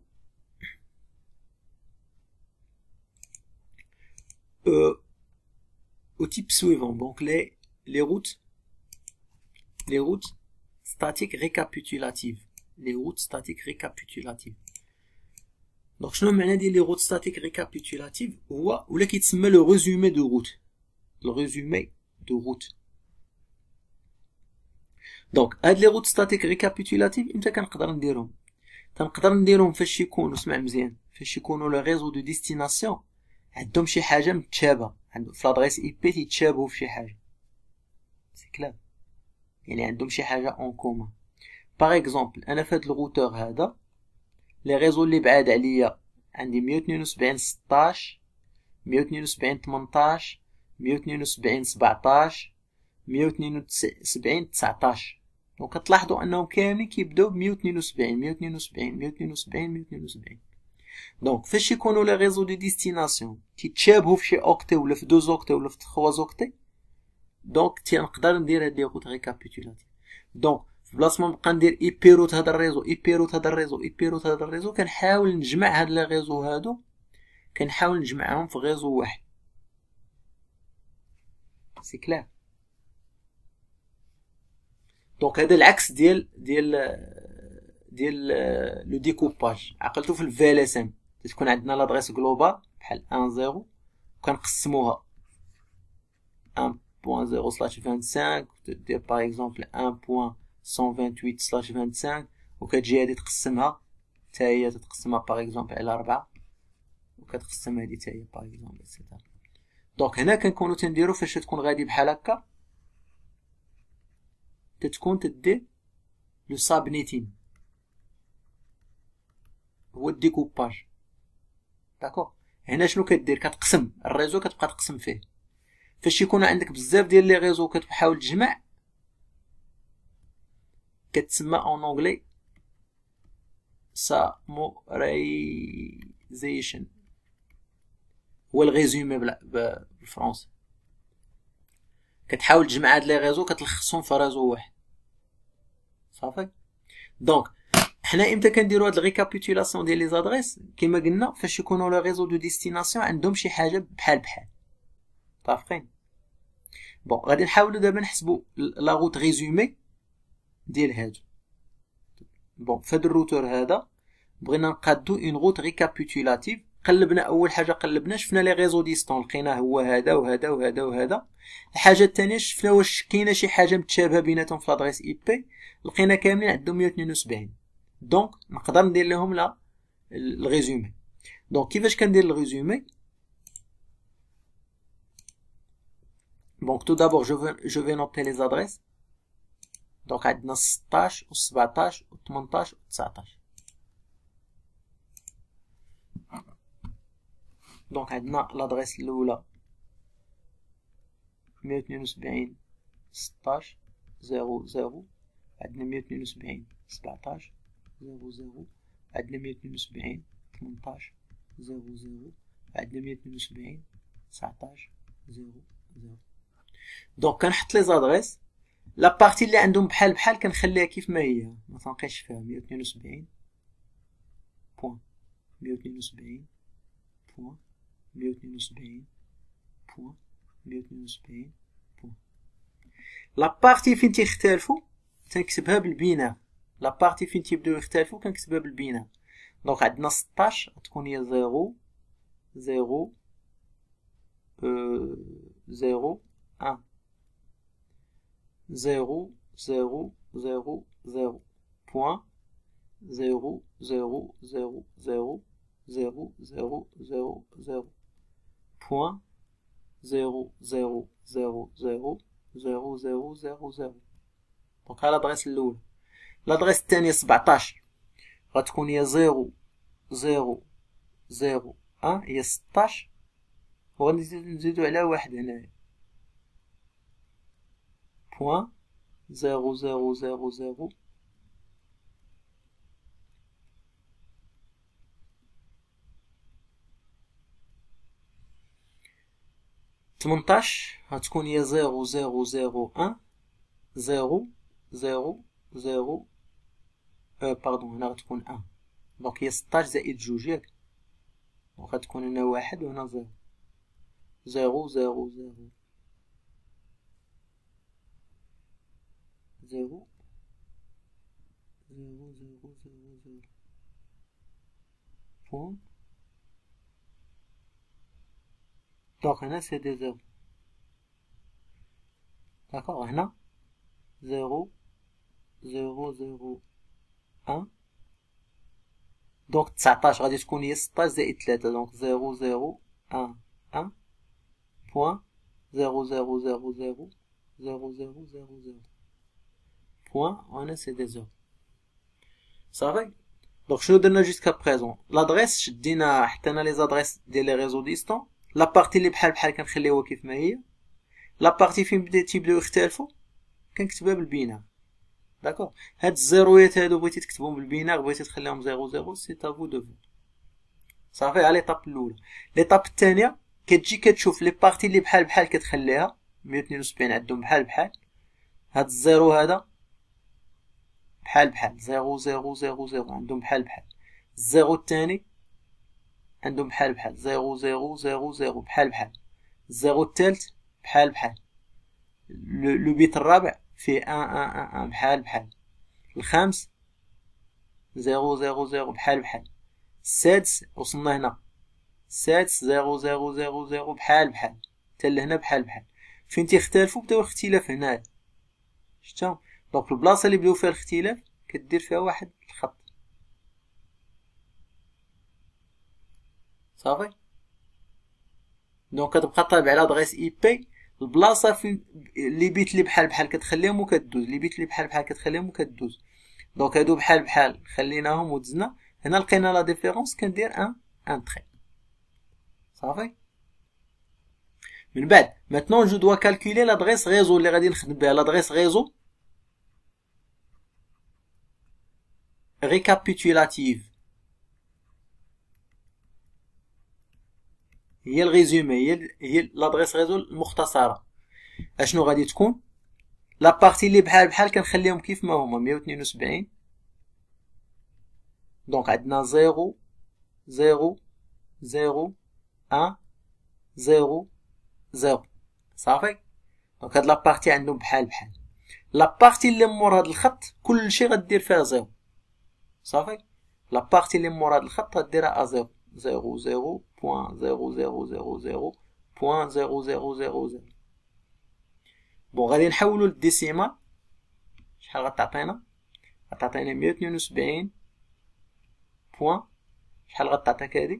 au type suivant. Donc les routes statiques récapitulatives. Les routes statiques récapitulatives. Donc شنو معنى ديال les routes statiques récapitulatives؟ هو ولا كيتسمى le résumé de route. Le résumé de route. Donc هاد les routes statiques récapitulatives امتى كنقدر نديرهم؟ تنقدر نديرهم فاش يكونوا اسمع مزيان فاش يكونوا لو ريزو دو ديستيناسيون عندهم شي حاجه متشابهه في لادريس اي بي تيتشابهوا في شي حاجه. سي كلار يعني عندهم شي حاجه اون كومون. باغ اكزومبل انا في هاد الروتور هذا لي ريزو اللي بعاد عليا عندي 172 16 172 18 172 17 172 19. دونك كتلاحظوا انهم كاملين كيبداو ب 172 172 172 172. دونك فاش يكونوا لي ريزو دو ديستيناسيون تيتشابهوا في شي اوكتي ولا في 2 اوكتي ولا في 3 اوكتي دونك تنقدر ندير هاد لي روت ريكابيتولاتيف. دونك في بلاصه ما نبقى ندير اي بي روت هذا الريزو اي بي روت هذا الريزو اي بي روت هذا الريزو كنحاول نجمع هاد لي ريزو هادو كنحاول نجمعهم في ريزو واحد. سي كلير. دونك هذا العكس ديال لو ديكوباج. عقلتو في الفي ال اس ام تكون عندنا لادريس جلوبال بحال 10 وكنقسموها 1.0/25 دير باغ اكزومبل 1.128/25 وكتجي هادي تقسمها حتى هي تتقسمها باغ اكزومبل على 4 وكتقسم هادي حتى هي باغ اكزومبل اكسيتيرا. دونك هنا كنكونو تنديرو فاش تكون غادي بحال هكا تتكون تدير لو سابنيتين هو الديكوباج. داكوغ هنا شنو كدير؟ كتقسم الريزو، كتبقى تقسم فيه. فاش يكون عندك بزاف ديال لي ريزو كتحاول تجمع كتسمى اون اونغلي ساموريزيشن، هو الريزومي بالفرنسي. كتحاول تجمع هاد لي ريزو كتلخصهم في ريزو واحد صافي. دونك حنا امتى كنديرو هاد الريكابيتولاسيون ديال لي زادريس؟ كما قلنا فاش يكونوا لو ريزو دو ديستيناسيون عندهم شي حاجه بحال متفقين. بون غادي نحاولوا دابا نحسبوا لا روت ريزومي ديال هادو. بون فهاد الروتور هذا بغينا نقادو اون روت ريكابيتولاتيف. قلبنا اول حاجه قلبنا شفنا لي ريزو ديستون، لقينا هو هذا وهذا وهذا وهذا. الحاجه الثانيه شفنا واش كاينه شي حاجه متشابهه بيناتهم في لادريس اي بي، لقينا كاملين عندهم 172. دونك نقدر ندير لهم لا الريزومي. دونك كيفاش كندير الريزومي؟ دونك تو دابور جو في نوتي لي زادريس. دونك عندنا 16 و 17 و 18 و 19. دونك عندنا لادريس الاولى 172 16 00، عندنا 172 17 00، عندنا 172 18 00، عندنا 172 19 00. دونك كنحط لي زادريس، لا بارتي اللي عندهم بحال كنخليها كيف ما هي، ما تنقيش فيها. 172 بوين 172 بوين 172 بوين 172 بوين. لا بارتي فين تيختلفوا تنكتبها بالبينار، لا بارتي فين تيبداو يختلفوا كنكتبها بالبينار. دونك عندنا 16 تكون هي 0 0 0 1 0 0 0 0 بوين 0 0 0 0 0 0 0 0 بوين 0 0 0 0 0 0 0 0. دونك ها لادريس الاولى. لادريس الثانيه 17 غتكون هي 0 0 0 1 هي 16 وغنزيدو على واحد هنايا بوين 0 0 0 0 18 غتكون هي 0 0 0 1 0 0 0 باردون هنا غتكون 1. دونك هي 16 زائد جوج ياك، دونك غتكون هنا واحد وهنا 0 0 0 0 0 0 0 0 0 بوين. دونك هنا سي دي 0. داكوغ هنا 0 0 0 1. دونك 19 غادي تكون هي 16 زائد 3، دونك 0 0 1 1 بوين 0 0 0 0 0 0 0 0 بوين. وهنا سي دي 0 صافي. دونك شنو درنا جوسكا بريزون؟ لادريس شدينا حطينا لي زادريس ديال لي ريزو ديستون، لا بارتي اللي بحال كنخليوها كيف ما هي، لا بارتي فين تيبداو يختلفوا كنكتبها بالبينار. داكوغ هاد الزيرويات هادو بغيتي تكتبهم بالبينار، بغيتي تخليهم 0 0 سي تافو دو فو. صافي على ليطاب الاولى. ليطاب الثانيه كتجي كتشوف لي بارتي اللي بحال كتخليها 172 عندهم بحال. هاد الزيرو هذا بحال 0 0 0 0 عندهم بحال. الزيرو الثاني عندهم بحال 0 0 0 0 بحال. الزيرو الثالث بحال. لو بيت الرابع فيه 1 1 1 بحال. الخامس 0 0 0 بحال. السادس وصلنا هنا السادس 0 0 0 0 بحال حتى لهنا بحال. فين تيختلفوا بداو الاختلاف هنايا شفتهم. دونك البلاصه اللي بداو فيها الاختلاف كدير فيها واحد الخط صافي. دونك كتبقى طالب على ادريس اي بي البلاصه فين لي بيت اللي بحال بحال كتخليهم وكدوز، لي بيت اللي بحال بحال كتخليهم وكدوز. دونك هادو بحال بحال خليناهم ودزنا. هنا لقينا لا ديفيرونس كندير ان تري. صافي. من بعد maintenant je dois calculer l'adresse réseau اللي غادي نخدم بها. l'adresse réseau récapitulative هي الريزومي، هي l'adresse réseau المختصرة. اشنو غادي تكون؟ لا بارتي اللي بحال بحال كنخليهم كيف ما هما 172. دونك عندنا 0 0 0 1 0 0. صافي. دونك هاد لا بارتي عندهم بحال بحال. لا بارتي اللي مور هاد الخط كلشي غدير فيها 0. صافي. لا بارتي اللي مور هاد الخط غديرها ا 0 0 0 بوان 0 0 0 0 بوان 0 0 0 0. بون غادي نحولو للديسيمال. شحال غتعطينا؟ غتعطينا 172 بوان شحال غتعطيك هادي؟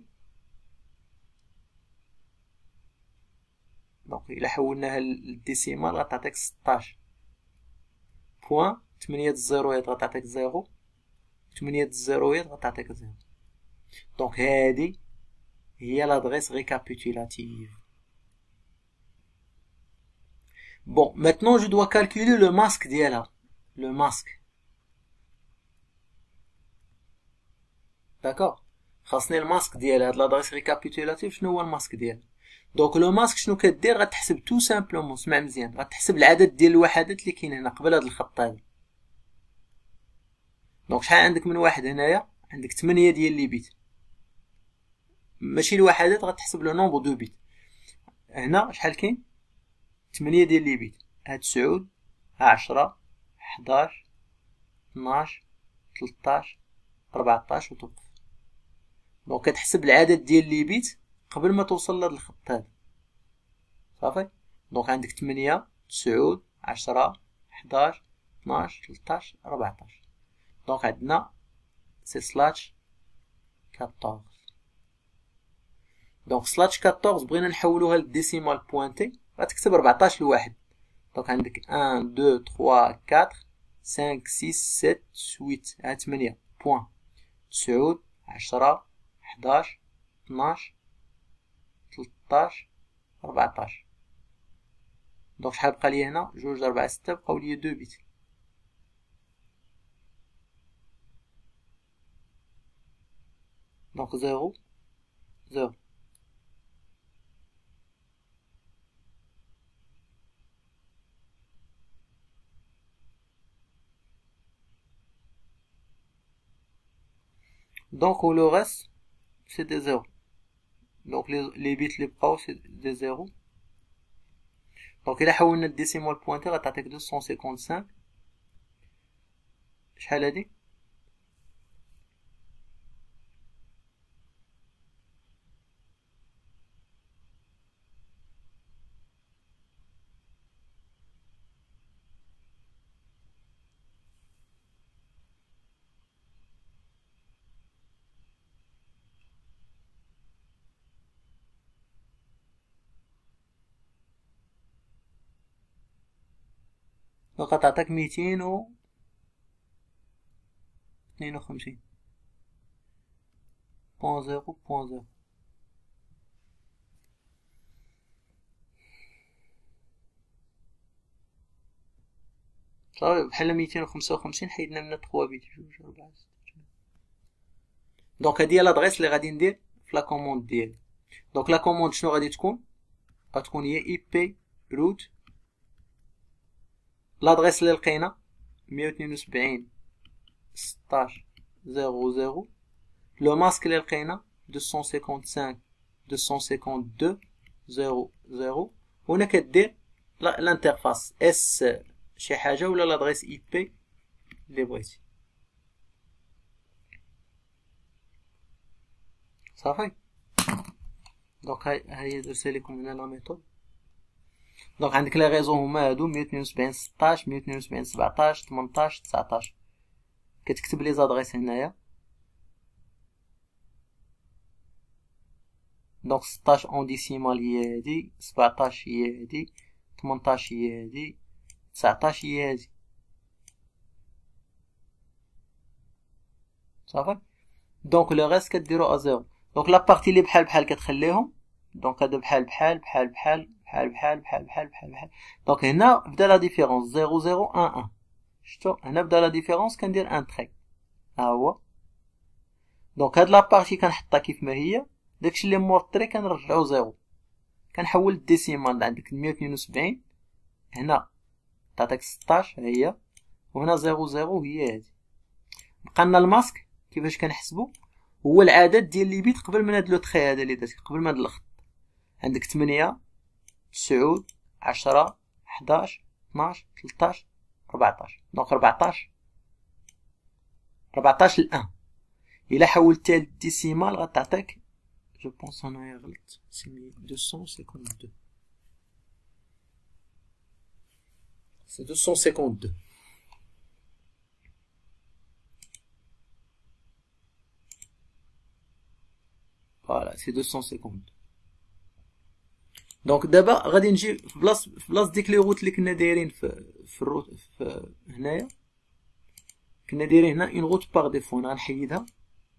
دونك الا حولناها للديسيمال غتعطيك 16 بوان 8 الزيرويات غتعطيك 0 8 الزيرويات غتعطيك 0. دونك هادي هي l'adresse récapitulative. Bon, maintenant je dois calculer le masque ديالها. Le masque. D'accord. خاصني الماسك ديال هاد l'adresse récapitulative. شنو هو الماسك ديالها؟ دونك لو ماسك شنو كدير؟ غتحسب تو سامبلومون. اسمع مزيان، غتحسب العدد ديال الوحدات اللي كاين هنا قبل هاد الخط هذا. دونك شحال عندك من واحد هنايا؟ عندك 8 ديال لي بيت. ماشي الوحدات، غتحسب لو نومبر دو بيت. هنا شحال كاين؟ 8 ديال لي بيت. ها 9 ها 10 11 12 13 14 وتوقف. دونك كتحسب العدد ديال لي بيت قبل ما توصل لهاد الخط هذا. صافي. دونك عندك 8 9 10 11 12 13 14. دونك عندنا سي سلاتش 14. دونك سلاتش 14 بغينا نحولوها للديسيمال بوينتي، غتكتب 14 لواحد. دونك عندك 1 2 3 4 5 6 7 8. ها 8 بوين 9 10 11 12 13 14. دونك شحال بقى لي هنا؟ 2 4 6 بقاو لي 2 بيت. دونك 0 0. Donc le reste c'est des zéros. Donc les bits les bras c'est des zéros. Donc il a حولنا الديسيمال بوينتي غتعطيك 255. شحال هادي؟ دونك غتعطيك 252 بوان 0 بوان 0. صافي بحال 255 حيدنا منها 3 بيت 2 4 6. دونك هادي هي لادريس اللي غادي ندير في لا كوموند ديالي. دونك لا كوموند شنو غادي تكون؟ غتكون هي اي بي روت لادريس اللي لقينا 172 16 00. لو ماسك اللي لقينا 255 252 00. هنا كدير الانترفاس اس شي حاجه ولا لادريس اي بي اللي بغيتي. صافي. دونك هاي درت لكم هنا لا ميثود. دونك عندك لي ريزو هما هادو 172 16 172 17 18 19. كتكتب لي زادريس هنايا دونك 16 اون ديسيمال هي هادي، 17 هي هادي، 18 هي هادي، 19 هي هادي. صافي. دونك لو غيست كديرو ا زيرو. دونك لا بارتي اللي بحال كتخليهم. دونك هذا بحال. دونك هنا بدا لا ديفيرونس 0 0 1 1. شفتو هنا بدا لا ديفيرونس كندير ان تري ها هو. دونك هاد لا بارتي كنحطها كيف ما هي، داكشي اللي مور التري كنرجعو زيرو، كنحول الديسيمال عندك 172 هنا تعطيك 16 هي، وهنا 0 0 هي هادي. بقى لنا الماسك كيفاش كنحسبو، هو العدد ديال لي بيت قبل من هاد لو تخي هذا اللي درت قبل من هاد الخط. عندك 8 9 10 11 12 13 14. دونك 14 الان الا حولتها للديسيمال غتعطيك جو بونس انايا غلط سي 252. سي 252. فوالا سي 252. دونك دابا غادي نجي في بلاص ديك لي روت اللي كنا دايرين في الروت في هنايا، كنا دايرين هنا اون روت باغ ديفو. انا غنحيدها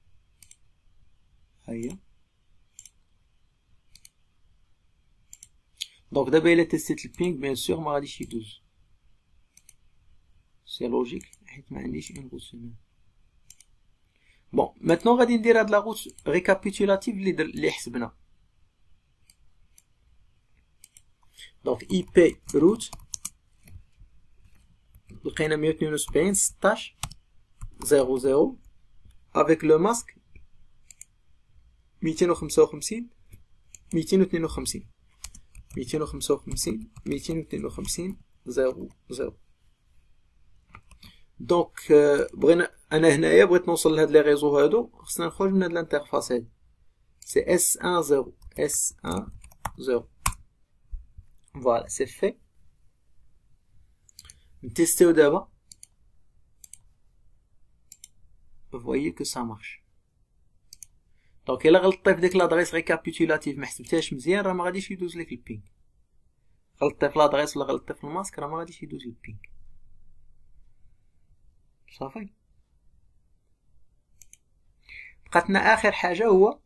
ها هي. دونك دابا الا تيستيت البينغ بيان سور ما غاديش يدوز، سي لوجيك حيت ما عنديش اون روت هنا. بون ماتنون غادي ندير هاد لا روت ريكابيتولاتيف اللي حسبنا. دونك اي بي روت لقينا 172 16 00 افيك لو ماسك 255 252 255 252 00. دونك بغينا انا هنايا بغيت نوصل لهاد لي ريزو هادو، خصنا نخرج من هاد الانترفاس هادي سي اس 1 0 اس 1 0. فوالا سي في. نتيستيو دابا. فويي كو سا مارش. دونك الا غلطتي في ديك لادريس ريكابيتولاتيف ما حسبتهاش مزيان راه ما غاديش يدوز لك البينغ. غلطتي في لادريس ولا غلطتي في الماسك راه ما غاديش يدوز البينغ. صافي. بقاتنا اخر حاجه هو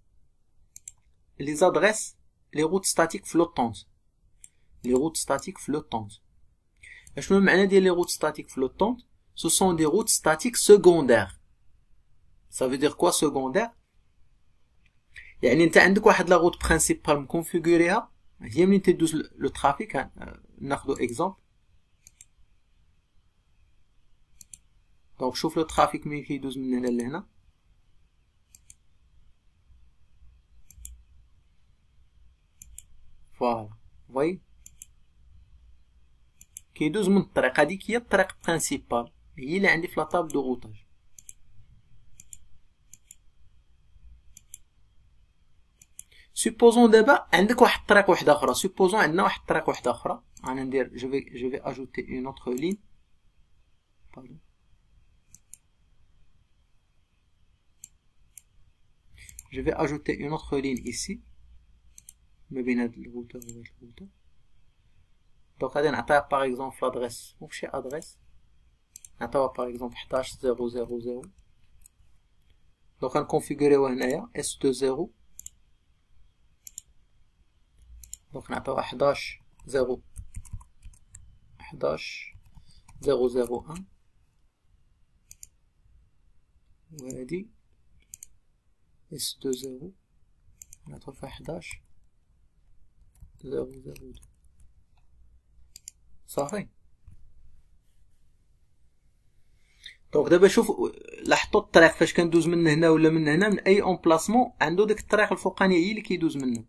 لي زادريس لي روت ستاتيك فلوتونت. لي روت ستاتيك فلوتونت. اشنو المعنى ديال لي روت ستاتيك فلوتونت؟ سو سون دي روت ستاتيك سكوندير. Ça veut dire quoi secondaire؟ يعني انت عندك واحد لا روت برينسيبال مكونفيغوريها هي منين تدوز لو ترافيك. ناخدو اكزامبل. دونك شوف لو ترافيك منين كيدوز من هنا لهنا. فوالا فواي كيدوز من الطريق هذيك، هي الطريق برينسيبال هي اللي عندي في لا طابل دو روتاج. سوبوزون دابا عندك واحد الطريق واحده اخرى. سوبوزون عندنا واحد الطريق واحده اخرى. انا ندير جو في اجوتي اون اوتر لين. Je vais ajouter une autre ligne ici. ما بين هاد الروتور وهاد الروتور. دونك غادي نعطيها باغ اكزومبل لادريس ماشي ادريس، نعطيوها باغ اكزومبل 11000. دونك غنكونفيغوريوها هنايا اس 20. دونك نعطيوها 11001 وهادي اس 20 نعطيو فيها 11002. صافي. دونك دابا شوف لاحظتوا الطريق فاش كندوز من هنا ولا من هنا من اي امبلاسمون عنده ديك الطريق الفوقانيه هي اللي كيدوز منها.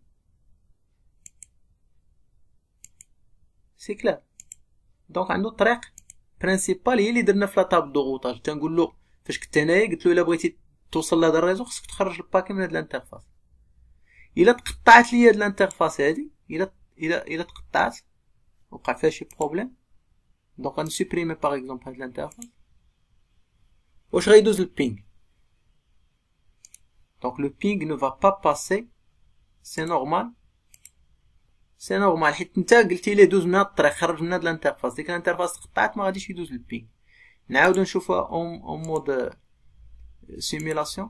سي كلار. دونك عنده الطريق برينسيبال هي اللي درنا في لا طابل دو غوطاج. تنقول له فاش كنت انايا قلت له الا بغيتي توصل لهذا الريزو خصك تخرج الباكي من هاد الانترفاس. الا تقطعت لي هاد الانترفاس هادي، الا تقطعت وقع فيها شي بروبليم، دونك غنسوبريمي باغ اكزومبل هاد الانترفاس. واش غيدوز البينغ؟ دونك لو بينغ ne va pas passer سي نورمال، سي نورمال، حيت نتا قلتي ليه دوز من هاد الطريق، خرج من هاد الانترفاس. ديك الانترفاس تقطعت ما غاديش يدوز للبينغ. نعاودو نشوفوها اون مود سيميلاسيون.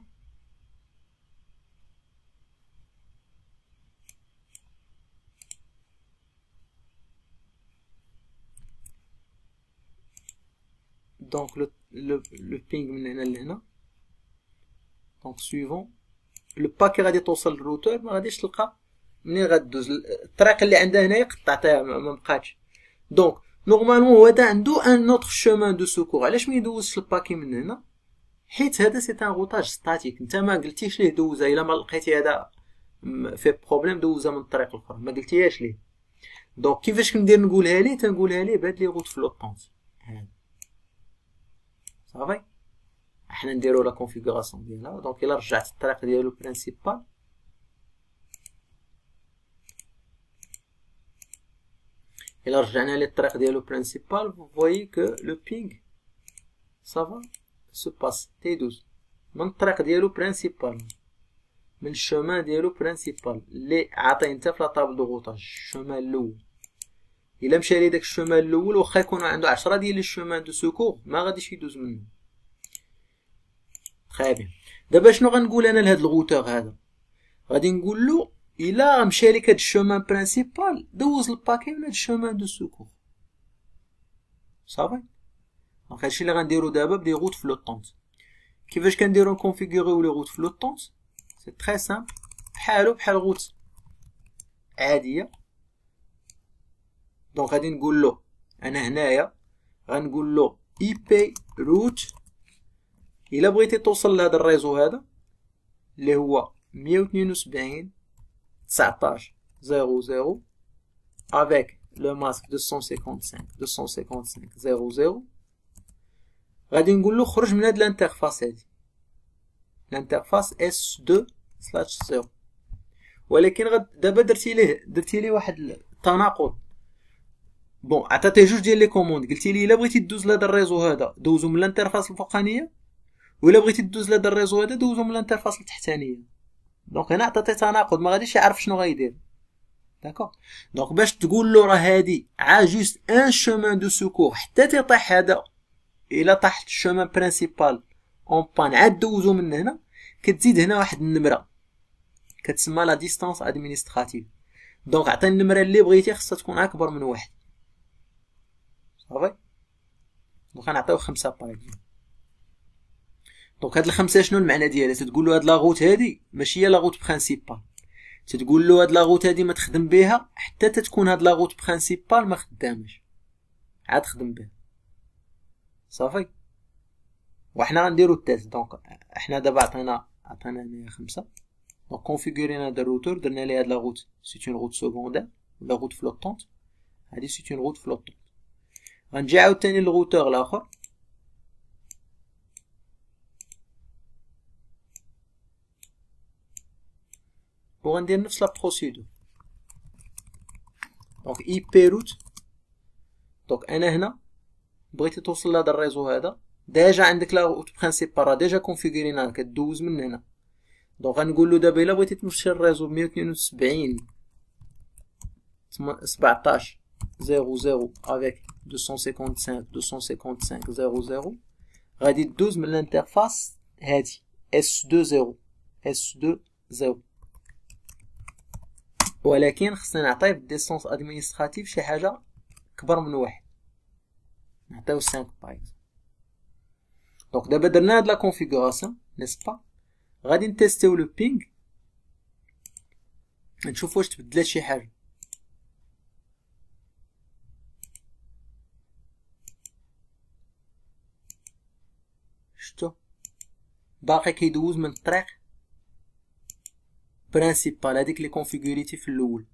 دونك لو بينغ من هنا لهنا. دونك سويفون لو باكي غادي توصل للروتور، ما غاديش تلقى منين غدوز الطريق اللي عندها هنايا قطعتها ما بقاتش. دونك نورمالمون هو دا عنده ان اوتر شومان دو سوكور. علاش ما يدوزش الباكي من هنا؟ حيت هذا سي ان روتاج ستاتيك، انت ما قلتيش ليه دوزها. الا ما لقيتي هذا في بروبليم دوزها من الطريق الاخرى، ما قلتيهاش ليه. دونك كيفاش كندير نقولها ليه؟ تنقولها ليه بهاد لي روت فلوطونط هاد صافي. احنا نديرو لا كونفيغوراسيون ديالها. دونك الا رجعت الطريق ديالو برينسيبال، الا رجعنا للطريق ديالو برينسيبال، vous voyez que le ping ça va se passe تيدوز من الطريق ديالو برينسيبال، من الشومان ديالو برينسيبال اللي عاطيه انت في لا طابل دو غوطاج، الشومان الاول. الا مشى لي داك الشومان الاول واخا يكون عنده 10 ديال الشومان دو سوكور ما غاديش يدوز منه. تري بيان. دابا شنو غنقول انا لهاد الغوتور هذا؟ غادي نقول له الا مشى لك هاد الشومان برينسيبال دوز الباكي من هاد الشومان دو سوكور صافي. دونك هادشي اللي غنديرو دابا بدي روت فلوطونط. كيفاش كنديرو نكونفيغوريو لي روت فلوطونط؟ سي تري سامبل، بحال روت عاديه. دونك غادي نقول له انا هنايا غنقول له اي بي روت. الا بغيتي توصل لهذا الريزو هذا اللي هو 172 19 00 avec le masque 255 00، غادي نقول له خرج من هاد الانترفاس هادي، الانترفاس S2/0. ولكن دابا درتي ليه واحد التناقض. بون عطاتيه جوج ديال لي كوموند، قلتي لي الا بغيتي دوز لهذا الريزو هذا دوزو من الانترفاس الفوقانيه، ولا بغيتي دوز لهذا الريزو هذا دوزو من الانترفاس التحتانيه. دونك هنا عطاتيه تناقض، ما غاديش يعرف شنو غايدير. داكوغ. دونك باش تقول له راه هادي جوست ان شومان دو سوكور حتى تيطيح هذا، الا طاح الشومان برينسيبال اون بان عاد دوزو من هنا، كتزيد هنا واحد النمره كتسمى لا ديستانس ادمينستراتيف. دونك عطي النمره اللي بغيتي خصها تكون اكبر من واحد صافي. دونك غنعطيو 5 باغ. دونك هاد الخمسه شنو المعنى ديالها؟ تتقول له هاد لاغوت هادي ماشي هي لاغوت برينسيبال، تتقول له هاد لاغوت هادي ما تخدم بها حتى تتكون هاد لاغوت برينسيبال ما خدامش عاد خدم بها صافي. وحنا غنديرو التيست. دونك احنا دابا عطينا هنايا 5. دونك كونفيغورينا هاد الروتور، درنا ليه هاد لاغوت سي اون روت سكوندير ولا روت فلوطونط. هادي سي اون روت فلوطونط. غنجي عاوتاني للروتور الاخر، وغندير نفس لا بروسيدور. دونك اي بي روت. دونك انا هنا بغيتي توصل لهذا الريزو هذا، ديجا عندك لا روت برينسيبال راه ديجا كونفيغورينا كدوز من هنا. دونك غنقول له دابا الا بغيتي تمشي للريزو 172 17 00 avec 255 00، غادي تدوز من الانترفاس هادي S20 ولكن خصنا نعطيه بالديستونس ادمينستراتيف شي حاجه كبر من واحد، نعطيو 5 باغ. دونك دابا درنا هاد لا كونفيغوراسيون نيسبا. غادي نتيستيو لو بينغ نشوف واش تبدلات شي حاجه. شتو باقي كيدوز من الطريق برينسيبال هذيك لي كونفيغوريتي في الاول.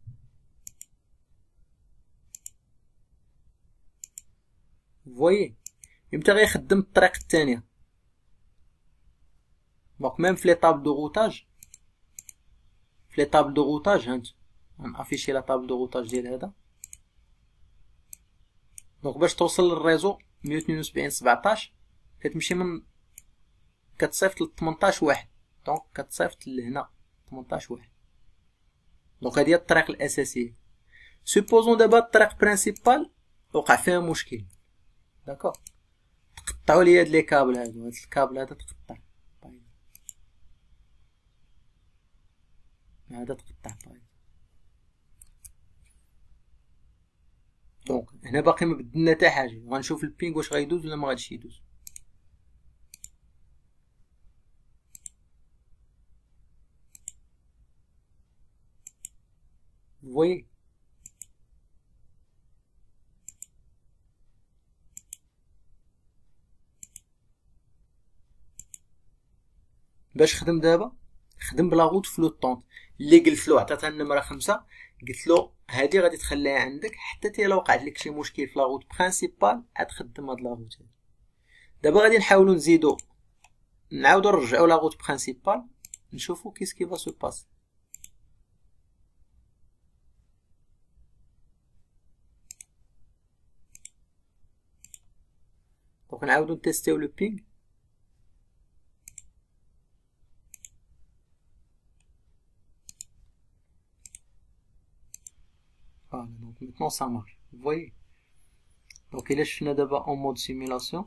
فويي يمتى غيخدم الطريق الثانيه. دونك ميم في لي طابل دو غوتاج، في لي طابل دو غوتاج هانت غنافيشي لا طابل دو غوتاج ديال هذا. دونك باش توصل للريزو 172 17 كتمشي من كتصيفط ل 18 واحد. دونك كتصيفط لهنا 18 واحد دونك هادي هي الطريق الاساسيه. سوبوزون دابا الطريق برينسيبال وقع فيها مشكل، داكوغ، تقطعوا لي هاد لي كابل هادو، هاد الكابل هذا تقطع، هذا تقطع بايظ. دونك هنا باقي ما بدلنا حتى حاجه، غنشوف البينغ واش غيدوز ولا ما غاديش يدوز. فوي باش خدم دابا، خدم بلا غوت فلوطونط اللي قلت له، عطاتها النمره 5، قلت له هادي غادي تخليها عندك حتى تي لو وقعت لك شي مشكل في لا غوت برينسيبال عاد خدم هاد لا غوت هادي. دابا غادي نحاولوا نزيدو نعاودو نرجعو لا غوت برينسيبال نشوفو كيس كي فا سو باس. دونك نعاودو نتيستيو لو بينغ. Voilà, donc maintenant ça marche, vous voyez. Donc il est d'abord en mode simulation.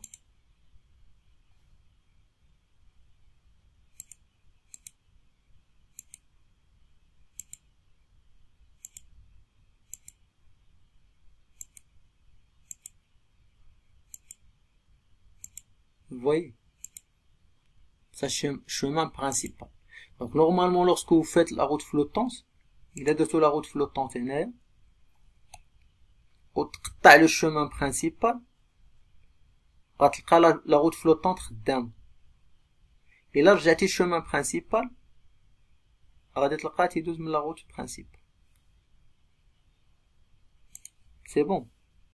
Vous voyez, ça chemin principal. Donc normalement lorsque vous faites la route flottante, il est de tout la route flottante هنايا وتقطع لو chemin principal غتلقى لا route flottante خدامه. الا رجعتي chemin principal غادي تلقاه تيدوز من لا route principal. C'est bon.